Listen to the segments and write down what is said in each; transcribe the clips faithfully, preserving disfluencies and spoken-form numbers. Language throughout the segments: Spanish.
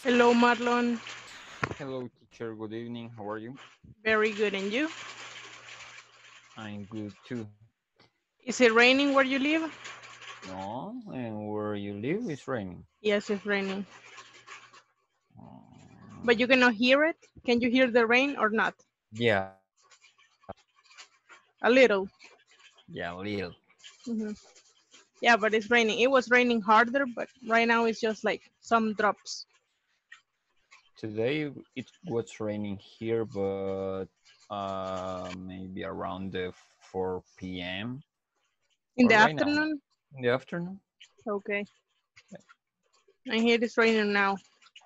Hello, Marlon. Hello, teacher. Good evening. How are you? Very good. And you? I'm good too. Is it raining where you live? No, and where you live is raining. Yes, it's raining. But you Um, cannot hear it? Can you hear the rain or not? yeah, A little. yeah, a little. hmm Yeah, but it's raining. It was raining harder, but right now it's just like some drops. Today it was raining here, but uh, maybe around the four p m. In But the right now, afternoon? in the afternoon, Okay. And here it's raining now.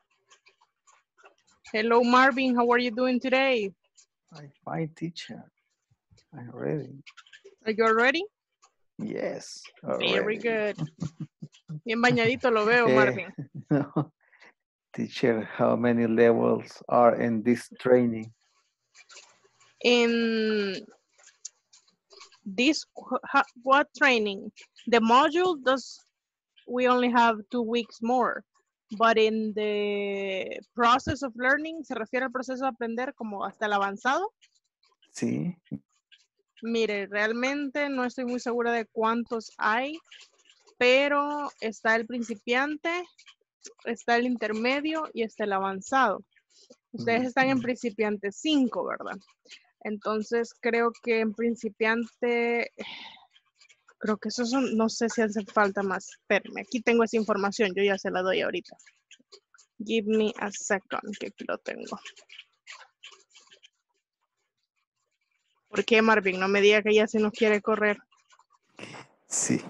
Hello, Marvin. How are you doing today? I fine teacher. I'm ready. Are you all ready? Yes, Very already. good. Bien bañadito lo veo, Eh, Marvin. teacher, how many levels are in this training? In this, what training? The module does we only have two weeks more. But in the process of learning, se refiere al proceso de aprender como hasta el avanzado. Sí. Mire, realmente no estoy muy segura de cuántos hay, pero está el principiante, está el intermedio y está el avanzado. Ustedes están en principiante cinco, ¿verdad? Entonces creo que en principiante, creo que esos son, no sé si hace falta más. Espérenme, aquí tengo esa información, yo ya se la doy ahorita. Give me a second, que aquí lo tengo. ¿Por qué, Marvin? No me diga que ya se nos quiere correr. Sí.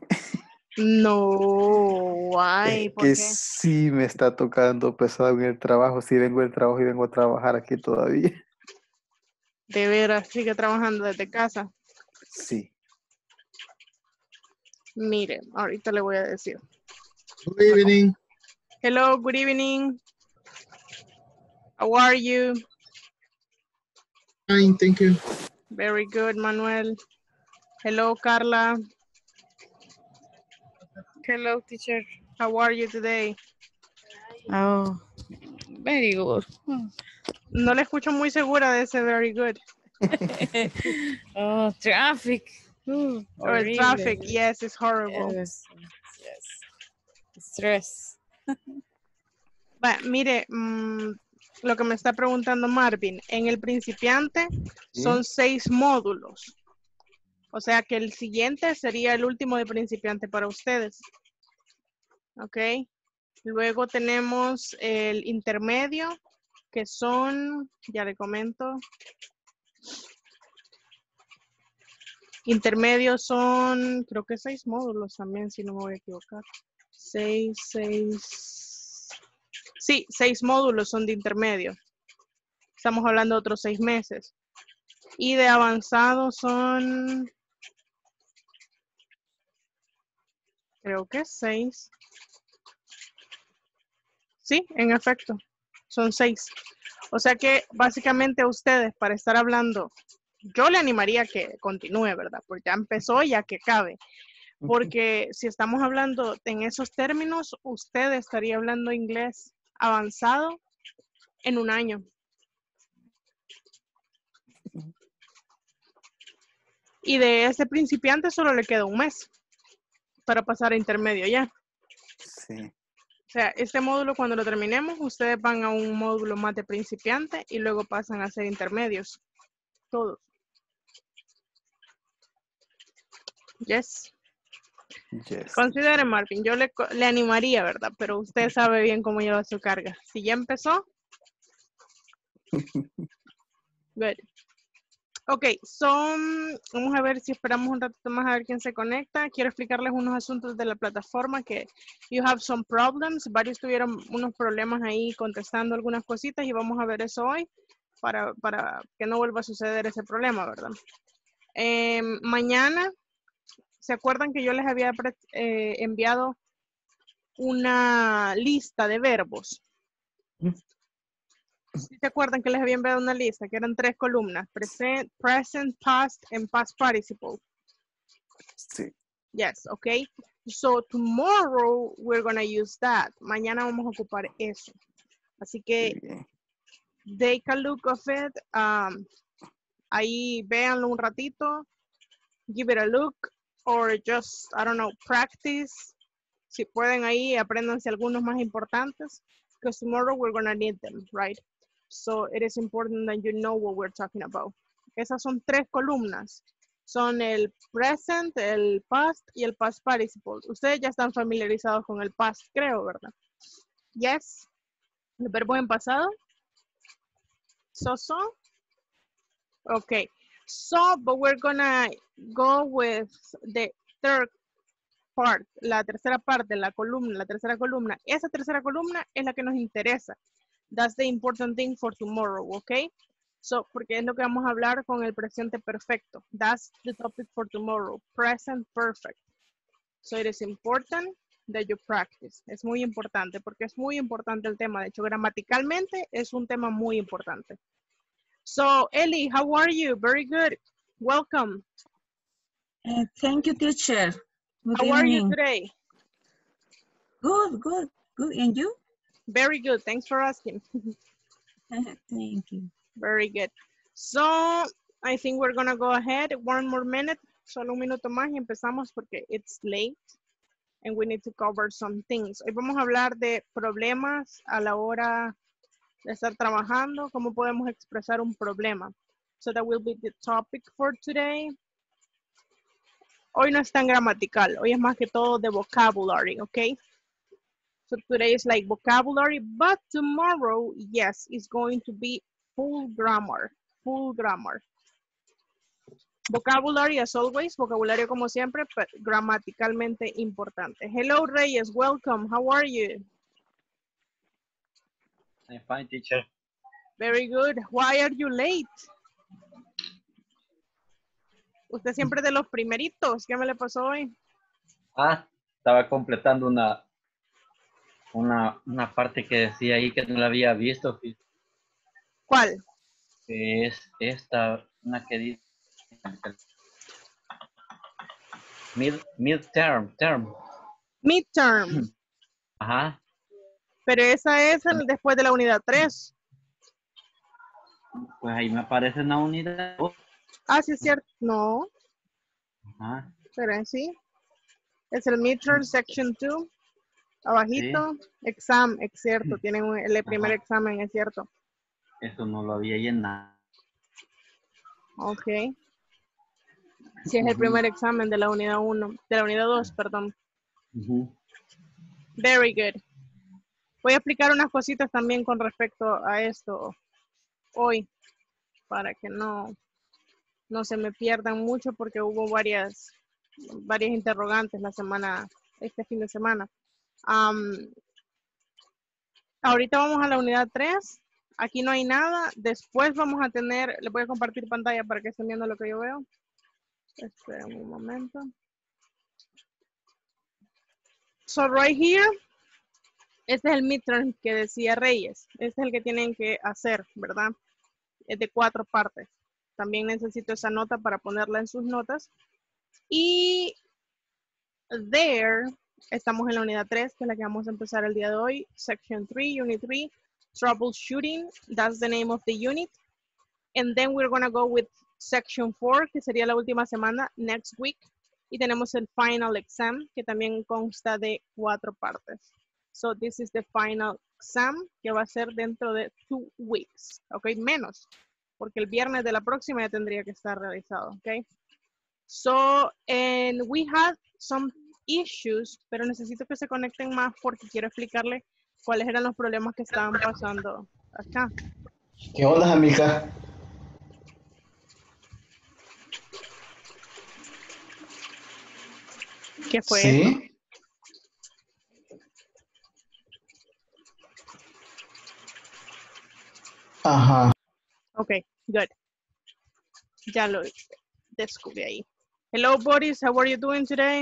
No, ay, Es ¿por que qué? sí me está tocando pesado en el trabajo. Sí vengo del trabajo y vengo a trabajar aquí todavía. De veras, sigue trabajando desde casa. Sí. Mire, ahorita le voy a decir. Good evening. Hello, good evening. How are you? Fine, thank you. Very good, Manuel. Hello, Carla. Hello, teacher. How are you today? Oh, very good. No le escucho muy segura de ese very good. Oh, traffic. Uh, Or el horrible. traffic, yes, it's horrible. Yes, yes. Stress. Va, mire, mm, lo que me está preguntando Marvin, en el principiante son ¿Sí? seis módulos. O sea que el siguiente sería el último de principiante para ustedes. Ok. Luego tenemos el intermedio, que son, ya le comento. Intermedios son, creo que seis módulos también, si no me voy a equivocar. Seis, seis. Sí, seis módulos son de intermedio. Estamos hablando de otros seis meses. Y de avanzado son, creo que seis. Sí, en efecto, son seis. O sea que básicamente a ustedes, para estar hablando, yo le animaría a que continúe, ¿verdad? Porque ya empezó, ya que cabe. Porque si estamos hablando en esos términos, usted estaría hablando inglés avanzado en un año. Y de ese principiante solo le queda un mes para pasar a intermedio ya. Sí. O sea, este módulo cuando lo terminemos, ustedes van a un módulo más de principiante y luego pasan a ser intermedios. Todos. Yes. Yes. Considere, Marvin, yo le, le animaría, ¿verdad? Pero usted sabe bien cómo lleva su carga. Si ya empezó. Good. Ok, son, vamos a ver si esperamos un ratito más a ver quién se conecta. Quiero explicarles unos asuntos de la plataforma que you have some problems. Varios tuvieron unos problemas ahí contestando algunas cositas y vamos a ver eso hoy para, para que no vuelva a suceder ese problema, ¿verdad? Eh, mañana, ¿se acuerdan que yo les había eh, enviado una lista de verbos? ¿Sí se acuerdan que les había enviado una lista? Que eran tres columnas. Present, present, past, and past participle. Sí. Yes, okay. So tomorrow we're going to use that. Mañana vamos a ocupar eso. Así que Bien. take a look of it. Um, ahí véanlo un ratito. Give it a look. Or just, I don't know, practice. Si pueden ahí, apréndanse algunos más importantes. Because tomorrow we're going to need them, right? So it is important that you know what we're talking about. Esas son tres columnas. Son el present, el past y el past participle. Ustedes ya están familiarizados con el past, creo, ¿verdad? Yes. Los verbos en pasado. So, so. Okay. So, but we're gonna go with the third part, la tercera parte, la columna, la tercera columna. Esa tercera columna es la que nos interesa. That's the important thing for tomorrow, okay? So, porque es lo que vamos a hablar con el presente perfecto. That's the topic for tomorrow, present perfect. So, it is important that you practice. Es muy importante, porque es muy importante el tema. De hecho, gramaticalmente es un tema muy importante. So, Ellie, how are you? Very good. Welcome. Uh, thank you, teacher. Good How are you evening. today? Good, good, good. And you? Very good. Thanks for asking. Thank you. Very good. So, I think we're gonna go ahead. One more minute. Solo un minuto más y empezamos porque it's late. And we need to cover some things. Hoy vamos a hablar de problemas a la hora de estar trabajando. Cómo podemos expresar un problema. So that will be the topic for today. Hoy no es tan gramatical. Hoy es más que todo de vocabulary, okay? So today is like vocabulary, but tomorrow, yes, it's going to be full grammar, full grammar. Vocabulary as always, vocabulario como siempre, but gramaticalmente importante. Hello, Reyes, welcome. How are you? I'm fine, teacher. Very good. Why are you late? Usted siempre de los primeritos. ¿Qué me le pasó hoy? Ah, estaba completando una, una, una parte que decía ahí que no la había visto. ¿Cuál? Que es esta, una que dice mid, midterm, term. Midterm. Ajá. Pero esa es el después de la unidad tres. Pues ahí me aparece una unidad. Ah, sí es cierto. No. Ajá. Pero sí. Es el midterm section dos. Abajito. Sí. Exam, es cierto. Tienen un, el primer Ajá. examen, es cierto. Eso no lo había llenado. Ok. Sí, es el primer examen de la unidad uno, de la unidad dos, perdón. Uh-huh. Very good. Voy a explicar unas cositas también con respecto a esto hoy, para que no, no se me pierdan mucho, porque hubo varias, varias interrogantes la semana, este fin de semana. Um, ahorita vamos a la unidad tres. Aquí no hay nada. Después vamos a tener, les voy a compartir pantalla para que estén viendo lo que yo veo. Esperen un momento. So right here, este es el midterm que decía Reyes. Este es el que tienen que hacer, ¿verdad? Es de cuatro partes. También necesito esa nota para ponerla en sus notas. Y there, estamos en la unidad tres, que es la que vamos a empezar el día de hoy. Section three, Unit three. Troubleshooting, that's the name of the unit. And then we're going to go with section four, que sería la última semana, next week. Y tenemos el final exam, que también consta de cuatro partes. So this is the final exam, que va a ser dentro de two weeks. Ok, menos, porque el viernes de la próxima ya tendría que estar realizado. Ok. So, and we had some issues, pero necesito que se conecten más porque quiero explicarle cuáles eran los problemas que estaban pasando acá. ¿Qué onda, amiga? ¿Qué fue ¿Sí? eso? Ajá. Ok, good. Ya lo descubrí ahí. Hello, Boris. How are you doing today?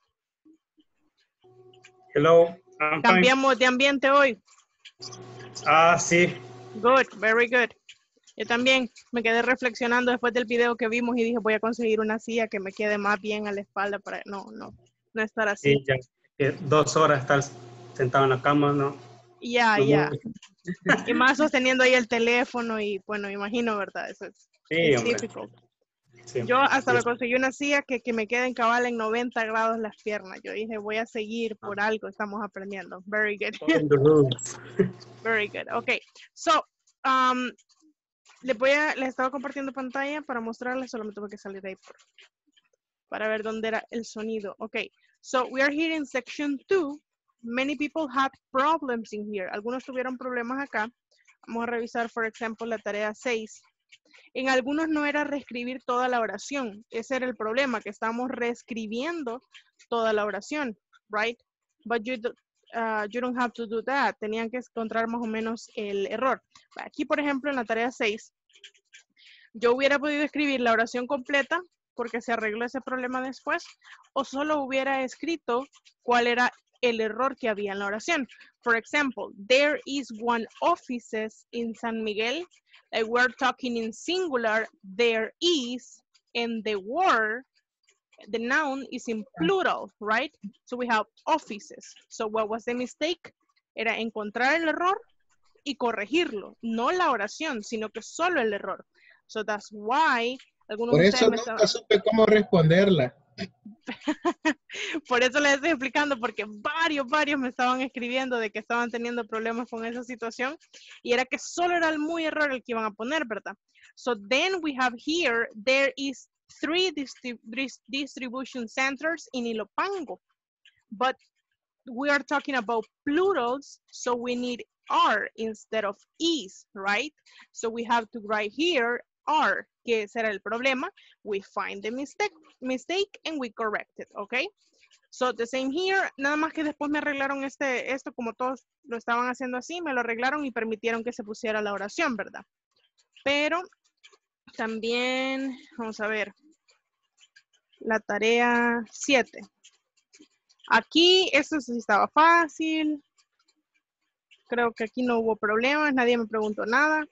Hello, I'm Cambiamos de ambiente hoy. Ah, sí. Good, very good. Yo también me quedé reflexionando después del video que vimos y dije, voy a conseguir una silla que me quede más bien a la espalda para no, no, no estar así. Sí, ya, que dos horas estar sentado en la cama, ¿no? Ya, Pues ya. muy- Y más sosteniendo ahí el teléfono y bueno, imagino, ¿verdad? Eso es, Sí, es hombre. difficult. Sí. Yo hasta Sí. me conseguí una silla que, que me quede en cabal en noventa grados las piernas. Yo dije, voy a seguir por algo, estamos aprendiendo. Very good. Following the rules. Very good. Okay. So, um, les voy a, les estaba compartiendo pantalla para mostrarles, solo me tuve que salir de ahí por, para ver dónde era el sonido. Okay. So, we are here in section two. Many people had problems in here. Algunos tuvieron problemas acá. Vamos a revisar, por ejemplo, la tarea seis. En algunos no era reescribir toda la oración. Ese era el problema, que estamos reescribiendo toda la oración, right? But you, do, uh, you don't have to do that. Tenían que encontrar más o menos el error. Aquí, por ejemplo, en la tarea seis, yo hubiera podido escribir la oración completa porque se arregló ese problema después, o solo hubiera escrito cuál era el error que había en la oración. For example, there is one offices in San Miguel. Like we're talking in singular, there is, and the word, the noun is in plural, right? So we have offices. So what was the mistake? Era encontrar el error y corregirlo. No la oración, sino que solo el error. So that's why algunos Por de eso ustedes me nunca estaban... supe cómo responderla. Por eso les estoy explicando, porque varios, varios me estaban escribiendo de que estaban teniendo problemas con esa situación y era que solo era el muy error el que iban a poner, ¿verdad? So then we have here, there is three distrib distribution centers in Ilopango, but we are talking about plurals, so we need are instead of is, right? So we have to write here are, que ese era el problema. We find the mistake, mistake and we correct it, okay? So the same here, nada más que después me arreglaron este, esto como todos lo estaban haciendo así, me lo arreglaron y permitieron que se pusiera la oración, ¿verdad? Pero también, vamos a ver, la tarea siete. Aquí, esto sí estaba fácil. Creo que aquí no hubo problemas, nadie me preguntó nada.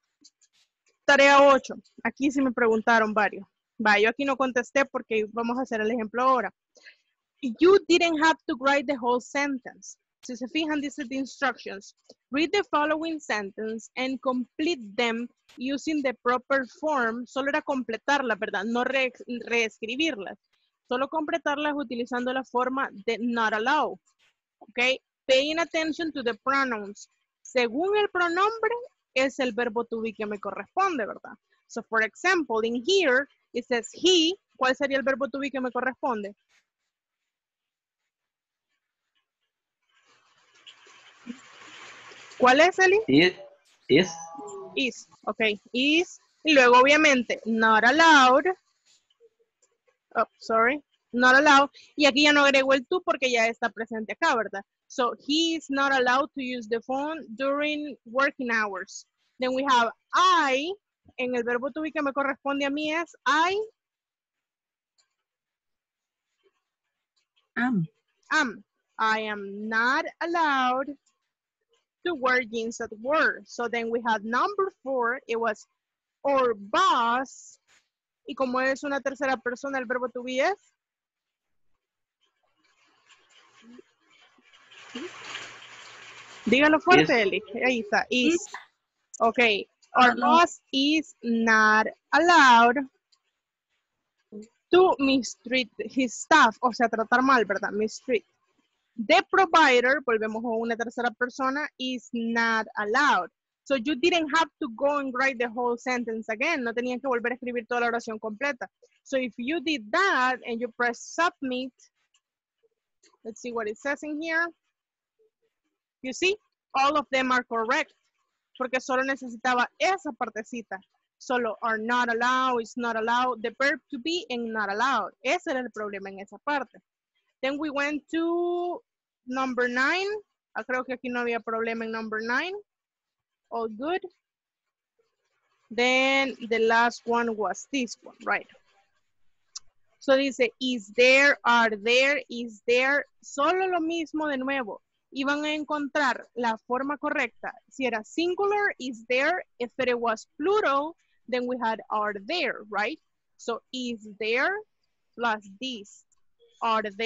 Tarea ocho. Aquí sí me preguntaron varios. Va, yo aquí no contesté porque vamos a hacer el ejemplo ahora. You didn't have to write the whole sentence. Si se fijan, dice the instructions. Read the following sentence and complete them using the proper form. Solo era completarla, ¿verdad? No re reescribirlas. Solo completarlas utilizando la forma de not allow. ¿Ok? Paying attention to the pronouns. Según el pronombre, es el verbo to be que me corresponde, ¿verdad? So, for example, in here, it says he. ¿Cuál sería el verbo to be que me corresponde? ¿Cuál es, Eli? Is. Is. Is, ok, is. Y luego, obviamente, not allowed. Oh, sorry. Not allowed. Y aquí ya no agrego el to porque ya está presente acá, ¿verdad? So, he is not allowed to use the phone during working hours. Then we have I. En el verbo to be que me corresponde a mí es I. Am. Am. I am not allowed to wear jeans at work. So then we had number four. It was our boss. Y como es una tercera persona, el verbo to be es. Dígalo fuerte, Is. Eli. Ahí está. Is. Okay. Our Allowed. boss is not allowed to mistreat his staff. O sea, tratar mal, ¿verdad? Mistreat. The provider, volvemos a una tercera persona, is not allowed. So you didn't have to go and write the whole sentence again. No tenían que volver a escribir toda la oración completa. So if you did that and you press submit, let's see what it says in here. You see, all of them are correct. Porque solo necesitaba esa partecita. Solo are not allowed, is not allowed, the verb to be and not allowed. Ese era el problema en esa parte. Then we went to number nine. Ah, creo que aquí no había problema en number nine. All good. Then the last one was this one, right? So dice, is there, are there, is there. Solo lo mismo de nuevo. Iban a encontrar la forma correcta. Si era singular, is there. If it was plural, then we had are there, right? So is there plus this. Are there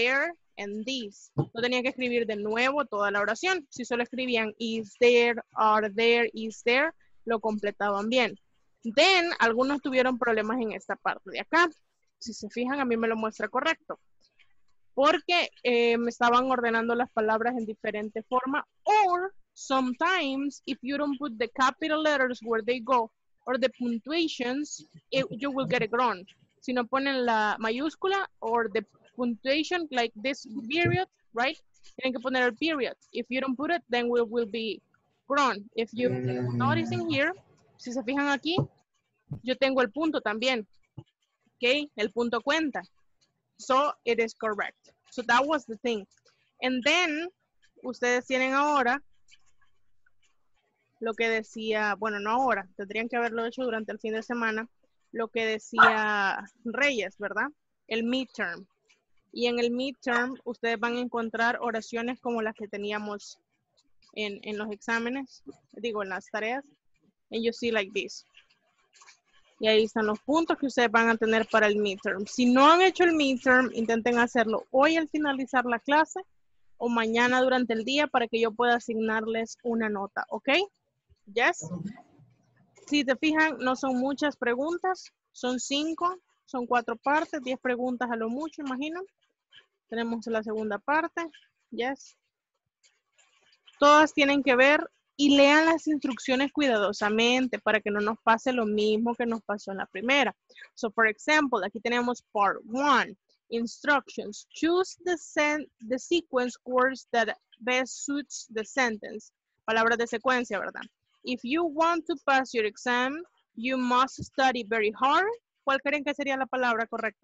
and these. No tenían que escribir de nuevo toda la oración. Si solo escribían is there, are there, is there, lo completaban bien. Then, algunos tuvieron problemas en esta parte de acá. Si se fijan, a mí me lo muestra correcto. Porque eh, me estaban ordenando las palabras en diferente forma. Or, sometimes, if you don't put the capital letters where they go, or the punctuations, it, you will get it wrong. Si no ponen la mayúscula, or the punctuation, like this period, right? Tienen que poner el period. If you don't put it, then we will be wrong. If you noticing here, si se fijan aquí, yo tengo el punto también. Okay, el punto cuenta. So, it is correct. So, that was the thing. And then, ustedes tienen ahora lo que decía, bueno, no ahora, tendrían que haberlo hecho durante el fin de semana, lo que decía Reyes, ¿verdad? El midterm. Y en el midterm, ustedes van a encontrar oraciones como las que teníamos en, en los exámenes, digo, en las tareas. And you see like this. Y ahí están los puntos que ustedes van a tener para el midterm. Si no han hecho el midterm, intenten hacerlo hoy al finalizar la clase o mañana durante el día para que yo pueda asignarles una nota, ¿ok? Yes. Si te fijan, no son muchas preguntas, son cinco, son cuatro partes, diez preguntas a lo mucho, imagino. Tenemos la segunda parte, yes. Todas tienen que ver y lean las instrucciones cuidadosamente para que no nos pase lo mismo que nos pasó en la primera. So, for example, aquí tenemos part one, instructions. Choose the, sen the sequence words that best suits the sentence. Palabras de secuencia, ¿verdad? If you want to pass your exam, you must study very hard. ¿Cuál creen que sería la palabra correcta?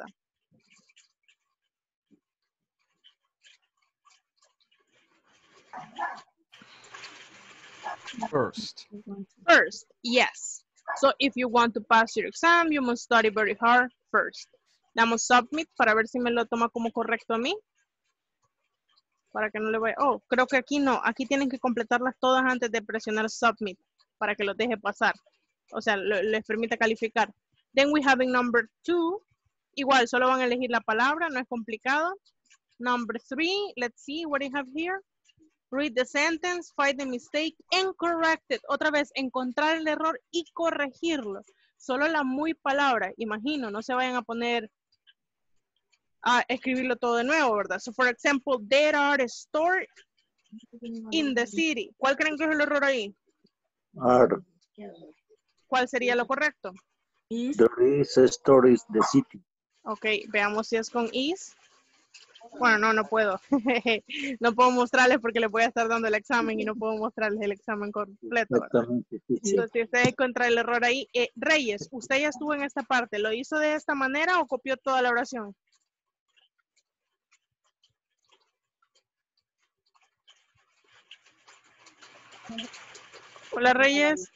First. First, yes. So if you want to pass your exam, you must study very hard first. Damos submit para ver si me lo toma como correcto a mí. Para que no le vaya. Oh, creo que aquí no. Aquí tienen que completarlas todas antes de presionar submit para que los deje pasar. O sea, lo, les permita calificar. Then we have in number two. Igual, solo van a elegir la palabra, no es complicado. Number three, let's see what I have here. Read the sentence, find the mistake, and correct it. Otra vez, encontrar el error y corregirlo. Solo la muy palabra, imagino, no se vayan a poner a escribirlo todo de nuevo, ¿verdad? So, for example, there are stores in the city. ¿Cuál creen que es el error ahí? Are, ¿Cuál sería lo correcto? there is a store in the city. Ok, veamos si es con is. Bueno, no, no puedo. No puedo mostrarles porque les voy a estar dando el examen y no puedo mostrarles el examen completo, ¿verdad? Exactamente. Sí, sí. Entonces, si ustedes encuentran el error ahí, eh, Reyes, usted ya estuvo en esta parte, ¿lo hizo de esta manera o copió toda la oración? Hola, Reyes.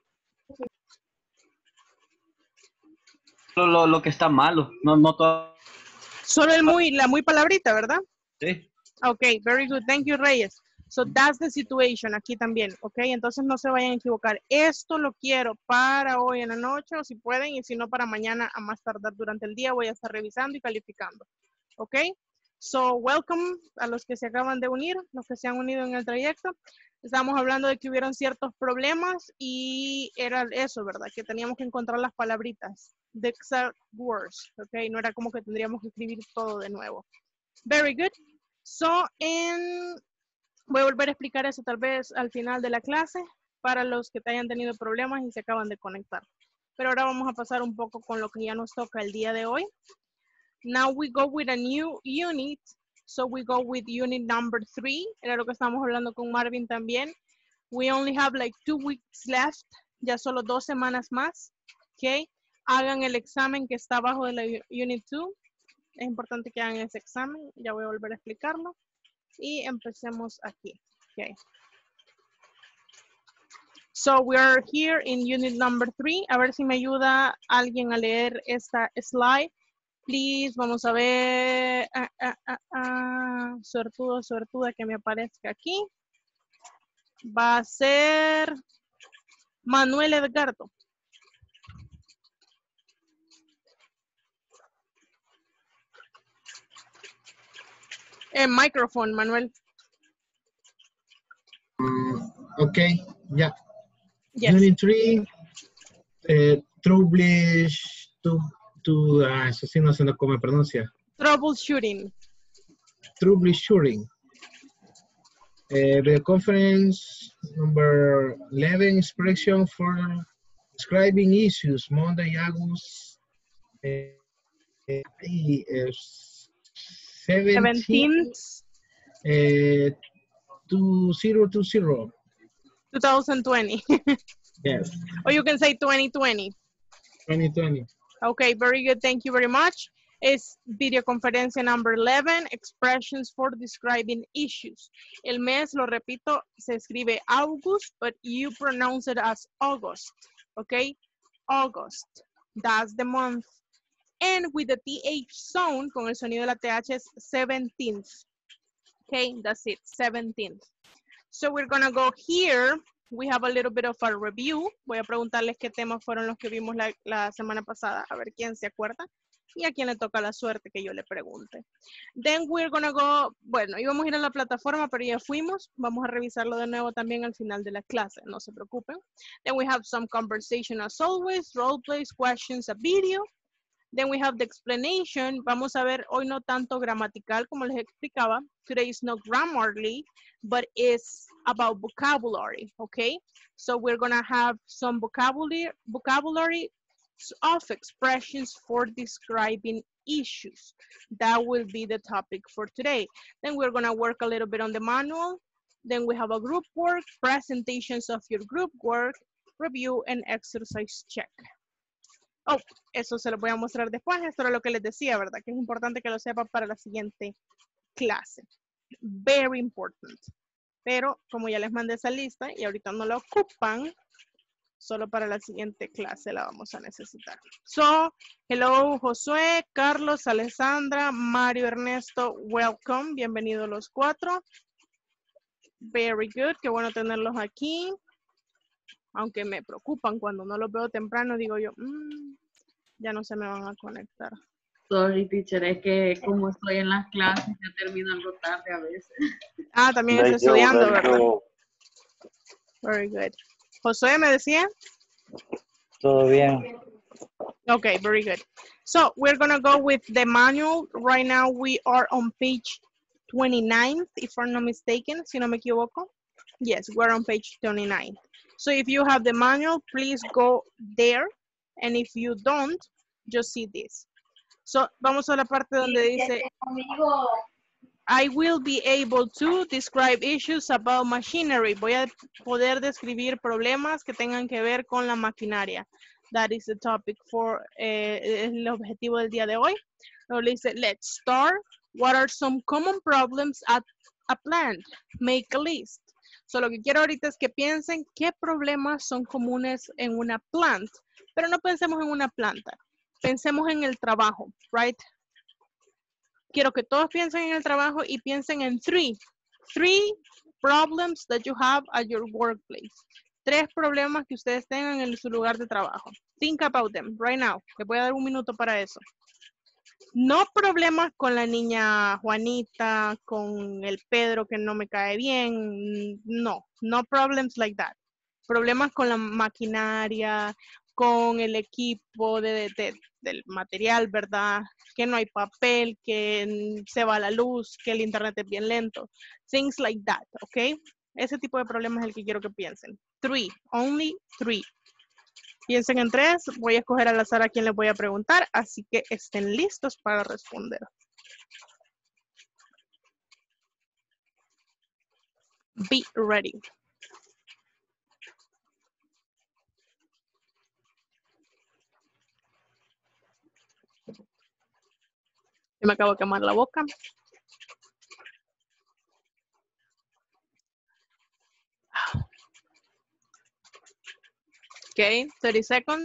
Lo, lo, lo que está malo, no, no todo. Solo el muy, la muy palabrita, ¿verdad? Sí. Ok, very good. Thank you, Reyes. So that's the situation aquí también, ok. Entonces no se vayan a equivocar. Esto lo quiero para hoy en la noche, o si pueden, y si no para mañana a más tardar durante el día voy a estar revisando y calificando, ok. So welcome a los que se acaban de unir, los que se han unido en el trayecto. Estábamos hablando de que hubieron ciertos problemas y era eso, ¿verdad? Que teníamos que encontrar las palabritas. The exact words, ok. No era como que tendríamos que escribir todo de nuevo. Very good. So, en... voy a volver a explicar eso tal vez al final de la clase para los que te hayan tenido problemas y se acaban de conectar. Pero ahora vamos a pasar un poco con lo que ya nos toca el día de hoy. Now we go with a new unit. So we go with unit number three. Era lo que estábamos hablando con Marvin también. We only have like two weeks left. Ya solo dos semanas más. Ok. Hagan el examen que está abajo de la unit two. Es importante que hagan ese examen. Ya voy a volver a explicarlo. Y empecemos aquí. Okay. So we are here in unit number three. A ver si me ayuda alguien a leer esta slide. Please, vamos a ver. Ah, ah, ah, ah. Suertudo, suertuda que me aparezca aquí. Va a ser Manuel Edgardo. Eh, microphone, Manuel. Mm, okay, yeah. Yes. Unit three, eh, troublish, to, to, ah, eso sí no sé cómo se pronuncia. Troubleshooting. Troubleshooting. Uh, the conference number eleven expression for describing issues, Monday, August uh, uh, seventeenth, seventeenth. Uh, two zero two zero. twenty twenty. Yes. Or you can say twenty twenty. twenty twenty. Okay, very good. Thank you very much. Es videoconferencia number eleven, expressions for describing issues. El mes, lo repito, se escribe August, but you pronounce it as August, okay? August, that's the month. And with the T H sound, con el sonido de la T H es seventeenth, okay? That's it, seventeenth. So we're gonna go here. We have a little bit of a review. Voy a preguntarles qué temas fueron los que vimos la, la semana pasada, a ver quién se acuerda. Y a quién le toca la suerte que yo le pregunte. Then we're gonna go, bueno, íbamos a ir a la plataforma, pero ya fuimos. Vamos a revisarlo de nuevo también al final de la clase, no se preocupen. Then we have some conversation as always, role plays, questions, a video. Then we have the explanation. Vamos a ver hoy no tanto gramatical como les explicaba. Today is not grammarly, but it's about vocabulary, okay? So we're gonna have some vocabulary, vocabulary of expressions for describing issues. That will be the topic for today. Then we're gonna work a little bit on the manual. Then we have a group work, presentations of your group work, review, and exercise check. Oh, eso se lo voy a mostrar después. Esto era lo que les decía, ¿verdad? Que es importante que lo sepan para la siguiente clase. Very important. Pero como ya les mandé esa lista y ahorita no la ocupan, solo para la siguiente clase la vamos a necesitar. So, hello, Josué, Carlos, Alessandra, Mario, Ernesto, welcome. Bienvenidos los cuatro. Very good. Qué bueno tenerlos aquí. Aunque me preocupan cuando no los veo temprano, digo yo, mmm, ya no se me van a conectar. Sorry, teacher, es que como estoy en las clases, ya termino algo tarde a veces. Ah, también estoy estudiando, ¿verdad? Very good. Josué, ¿me decía? Todo bien. Okay, very good. So, we're going to go with the manual. Right now, we are on page twenty-nine, if I'm not mistaken, si no me equivoco. Yes, we're on page twenty-nine. So if you have the manual, please go there. And if you don't, just see this. So, vamos a la parte donde dice, I will be able to describe issues about machinery. Voy a poder describir problemas que tengan que ver con la maquinaria. That is the topic for, eh, el objetivo del día de hoy. Luego le dice, let's start. What are some common problems at a plant? Make a list. So, lo que quiero ahorita es que piensen qué problemas son comunes en una plant. Pero no pensemos en una planta. Pensemos en el trabajo, right? Quiero que todos piensen en el trabajo y piensen en three. Three problems that you have at your workplace. Tres problemas que ustedes tengan en su lugar de trabajo. Think about them right now. Les voy a dar un minuto para eso. No problemas con la niña Juanita, con el Pedro que no me cae bien. No, no problems like that. Problemas con la maquinaria, con el equipo de, de, del material, ¿verdad? Que no hay papel, que se va la luz, que el internet es bien lento. Things like that, ¿ok? Ese tipo de problemas es el que quiero que piensen. Three, only three. Piensen en tres, voy a escoger al azar a quien les voy a preguntar, así que estén listos para responder. Be ready. Yo me acabo de quemar la boca. Okay, thirty seconds.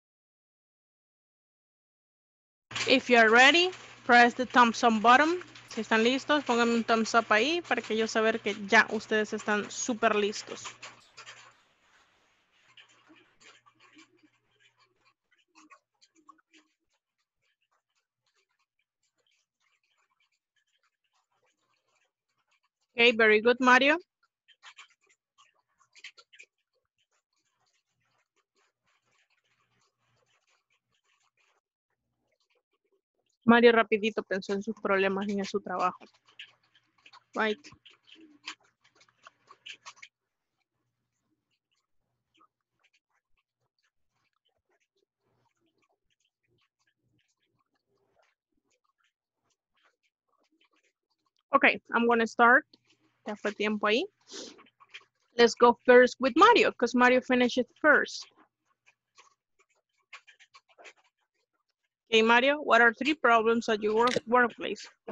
If you're ready, press the thumbs up button. Si están listos, pónganme un thumbs up ahí para que yo saber que ya ustedes están súper listos. Okay, very good, Mario. Mario rapidito pensó en sus problemas y en su trabajo. Right. Okay, I'm going to start. Ya fue tiempo ahí. Let's go first with Mario, because Mario finished it first. Okay, Mario, what are three problems at your work workplace? Uh,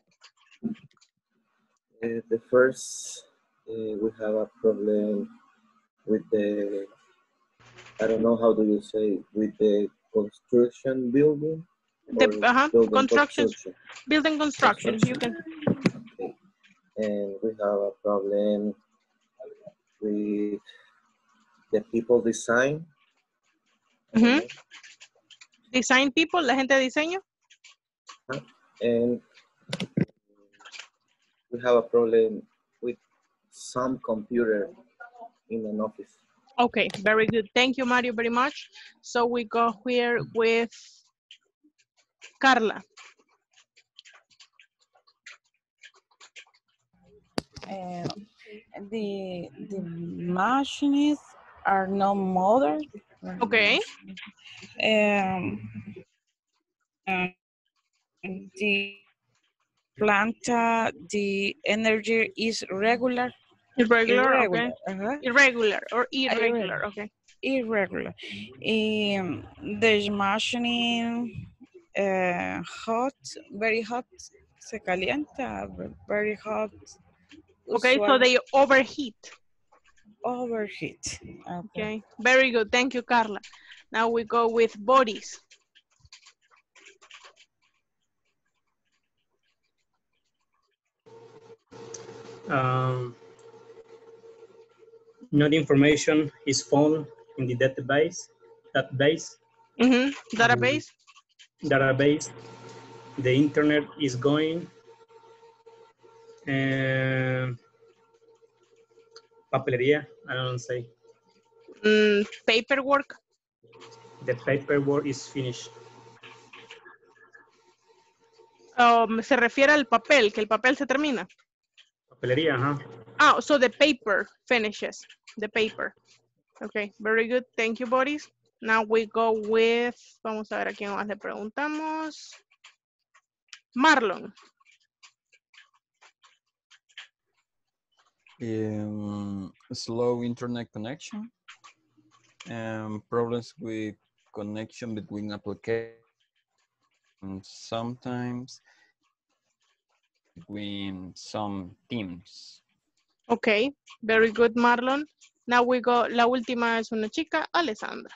the first, uh, we have a problem with the, I don't know how do you say, with the construction building? The uh-huh, building construction, construction. building construction, construction. you can. Okay. And we have a problem with the people design. Mm-hmm. Design people, la gente de diseño. And we have a problem with some computer in an office. Okay, very good. Thank you, Mario, very much. So we go here with Carla. Uh, the the machines are not modern. Okay. Um, um, the planta, the energy is regular. Irregular, Irregular, okay. uh-huh. Irregular or irregular, Irregular. okay. Irregular. Um, the machine uh, hot, very hot, se calienta, very hot. Okay, so they overheat. Overheat. Okay. Okay, very good. Thank you, Carla. Now we go with bodies. Um, not information is found in the database. Database. Mm-hmm. Database. Um, database. The internet is going. And papelería. I don't say. Mm, paperwork. The paperwork is finished. Um, se refiere al papel, que el papel se termina. Papelería, ajá. Ah, so the paper finishes. The paper. Okay, very good. Thank you, Boris. Now we go with, vamos a ver a quién más le preguntamos. Marlon. Um, slow internet connection. Um, problems with connection between applications. Sometimes between some teams. Okay, very good, Marlon. Now we go, la última es una chica, Alessandra.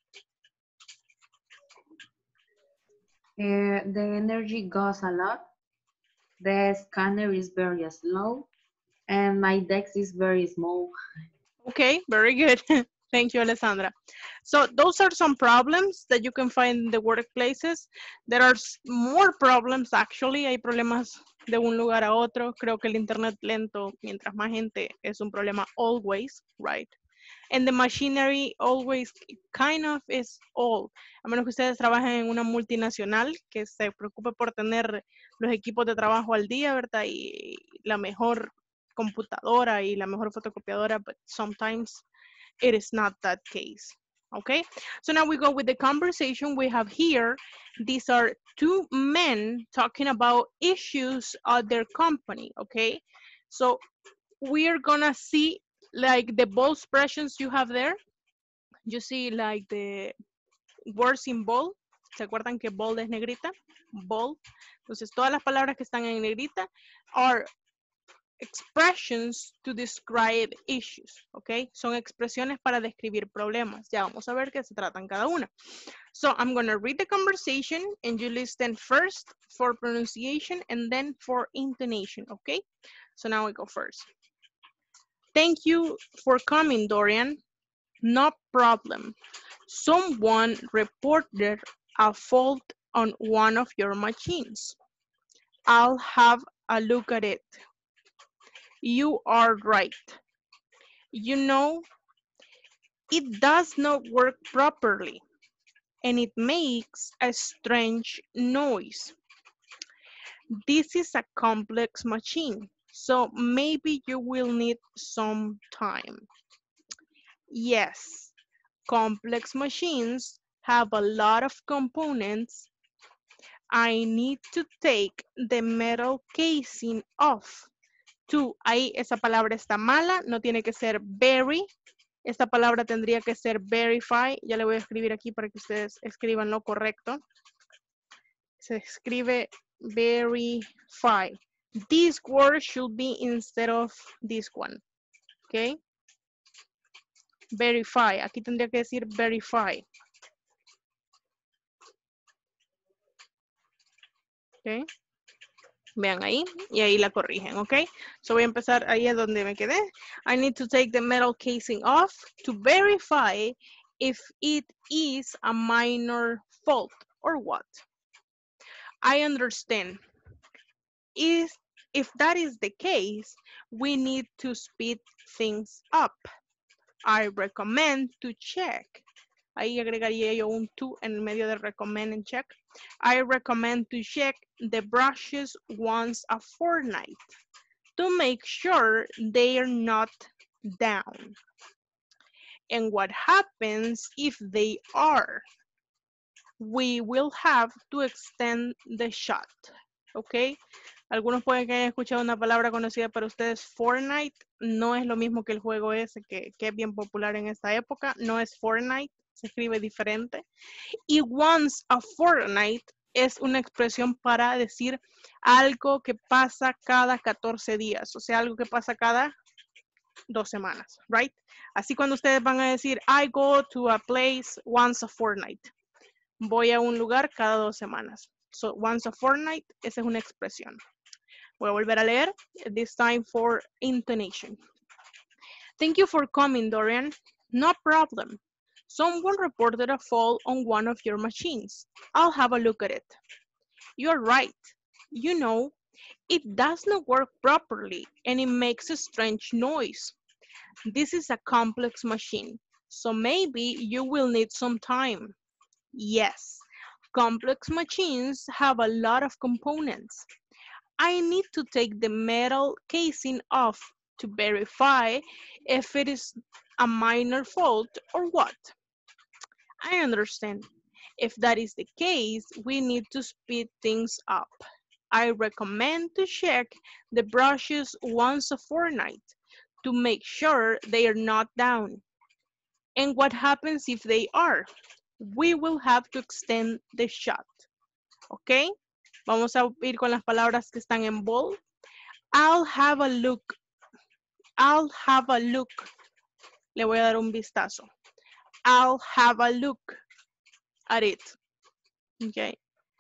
Uh, the energy goes a lot. The scanner is very slow. And my desk is very small. Okay, very good. Thank you, Alessandra. So those are some problems that you can find in the workplaces. There are more problems, actually. Hay problemas de un lugar a otro. Creo que el internet lento, mientras más gente, es un problema always, right? And the machinery always kind of is old. A menos que ustedes trabajen en una multinacional que se preocupe por tener los equipos de trabajo al día, ¿verdad? Y la mejor computadora y la mejor fotocopiadora, but sometimes it is not that case. Okay, so now we go with the conversation we have here. These are two men talking about issues at their company. Okay, so we are gonna see like the bold expressions you have there. You see like the words in bold. ¿Se acuerdan que bold es negrita? Bold. Entonces todas las palabras que están en negrita are expressions to describe issues, ¿ok? Son expresiones para describir problemas. Ya vamos a ver qué se tratan cada una. So I'm going to read the conversation and you listen first for pronunciation and then for intonation, okay? So now we go first. Thank you for coming, Dorian. No problem. Someone reported a fault on one of your machines. I'll have a look at it. You are right. You know, it does not work properly and it makes a strange noise. This is a complex machine, so maybe you will need some time. Yes, complex machines have a lot of components. I need to take the metal casing off. To, ahí esa palabra está mala, no tiene que ser very. Esta palabra tendría que ser verify. Ya le voy a escribir aquí para que ustedes escriban lo correcto. Se escribe verify. This word should be instead of this one. Okay. Verify. Aquí tendría que decir verify. Okay. Vean ahí, y ahí la corrigen, ¿ok? So voy a empezar ahí es donde me quedé. I need to take the metal casing off to verify if it is a minor fault or what. I understand. If, if that is the case, we need to speed things up. I recommend to check. Ahí agregaría yo un to en medio de recommend and check. I recommend to check the brushes once a fortnight to make sure they are not down. And what happens if they are? We will have to extend the shot. ¿Ok? Algunos pueden que hayan escuchado una palabra conocida para ustedes, Fortnite. No es lo mismo que el juego ese que, que es bien popular en esta época. No es Fortnite. Se escribe diferente. Y once a fortnight es una expresión para decir algo que pasa cada catorce días. O sea, algo que pasa cada dos semanas, right? Así cuando ustedes van a decir, I go to a place once a fortnight. Voy a un lugar cada dos semanas. So, once a fortnight, esa es una expresión. Voy a volver a leer, this time for intonation. Thank you for coming, Dorian. No problem. Someone reported a fault on one of your machines. I'll have a look at it. You're right. You know, it does not work properly and it makes a strange noise. This is a complex machine, so maybe you will need some time. Yes, complex machines have a lot of components. I need to take the metal casing off to verify if it is a minor fault or what. I understand. If that is the case, we need to speed things up. I recommend to check the brushes once a fortnight to make sure they are not down. And what happens if they are? We will have to extend the shot. ¿Ok? Vamos a ir con las palabras que están en bold. I'll have a look. I'll have a look. Le voy a dar un vistazo. I'll have a look at it. Okay.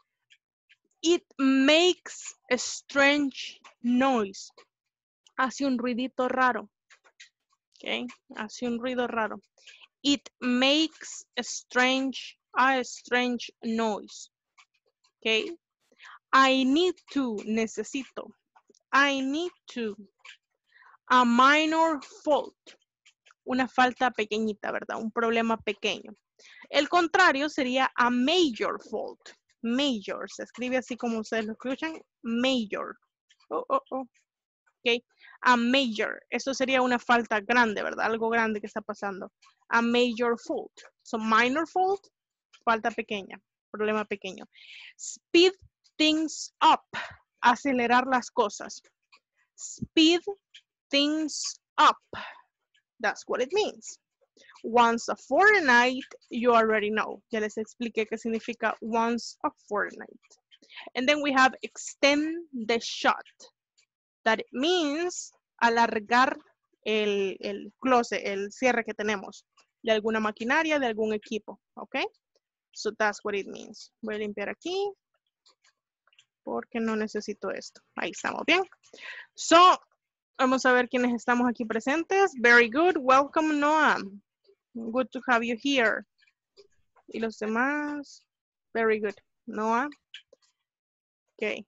It makes a strange noise. Hace un ruidito raro. Okay. Hace un ruido raro. It makes a strange, a strange noise. Okay. I need to, necesito. I need to. A minor fault. Una falta pequeñita, ¿verdad? Un problema pequeño. El contrario sería a major fault. Major, se escribe así como ustedes lo escuchan. Major. Oh, oh, oh. Ok. A major. Eso sería una falta grande, ¿verdad? Algo grande que está pasando. A major fault. So, minor fault, falta pequeña. Problema pequeño. Speed things up. Acelerar las cosas. Speed things up. That's what it means. Once a fortnight, you already know. Ya les expliqué qué significa once a fortnight. And then we have extend the shot. That means alargar el, el closet, el cierre que tenemos de alguna maquinaria, de algún equipo, ¿ok? So that's what it means. Voy a limpiar aquí porque no necesito esto. Ahí estamos bien. So, vamos a ver quiénes estamos aquí presentes. Very good. Welcome, Noah. Good to have you here. Y los demás. Very good. Noah. Ok.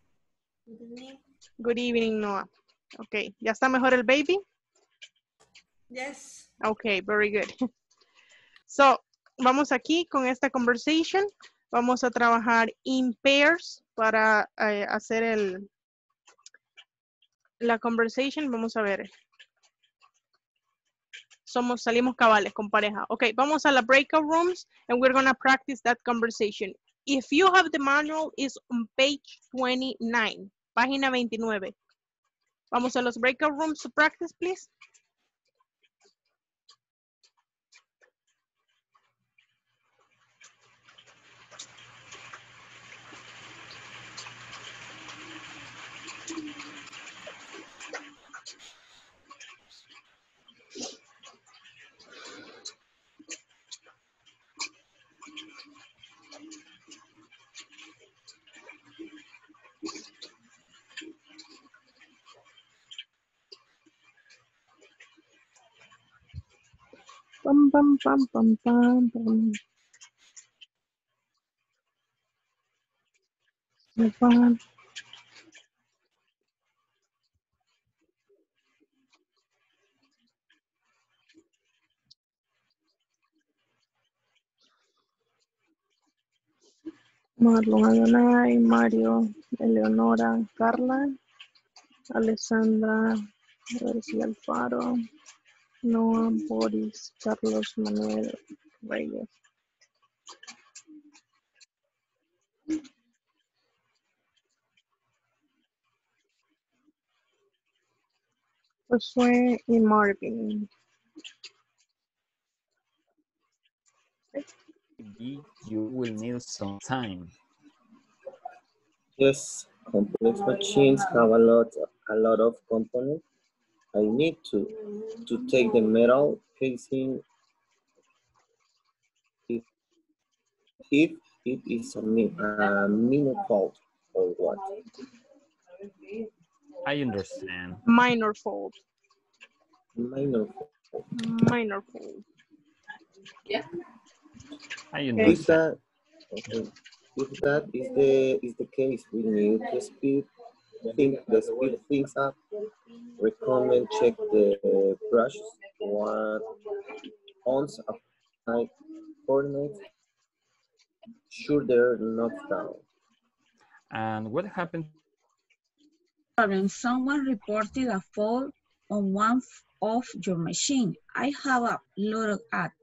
Good evening, Noah. Ok. ¿Ya está mejor el baby? Yes. Ok, very good. So, vamos aquí con esta conversation. Vamos a trabajar in pairs para eh, hacer el, la conversation. Vamos a ver. Somos, salimos cabales con pareja. Ok, vamos a la breakout rooms and we're going to practice that conversation. If you have the manual, it's on page twenty-nine, página veintinueve. Vamos a los breakout rooms to practice, please. Pam, pam, pam, pam, pam, pam. Pam. Marlon Adonai, Mario, Eleonora, Carla, Alessandra, García Alfaro, Noah, Boris, Carlos Manuel Reyes. Josué y Marvin. You will need some time. Yes, complex machines have a lot, a lot of components. I need to, to take the metal casing if, if it is a, min, a minor fault or what. I understand. Minor fault. Minor fault. Minor fault. Yeah. I If understand. that, okay. If that is the is the case, we need to speed think the speed things up. Recommend check the brushes one once a night coordinates. Sure they're not down. And what happened? Someone reported a fault on one of your machine. I have a lot of ads.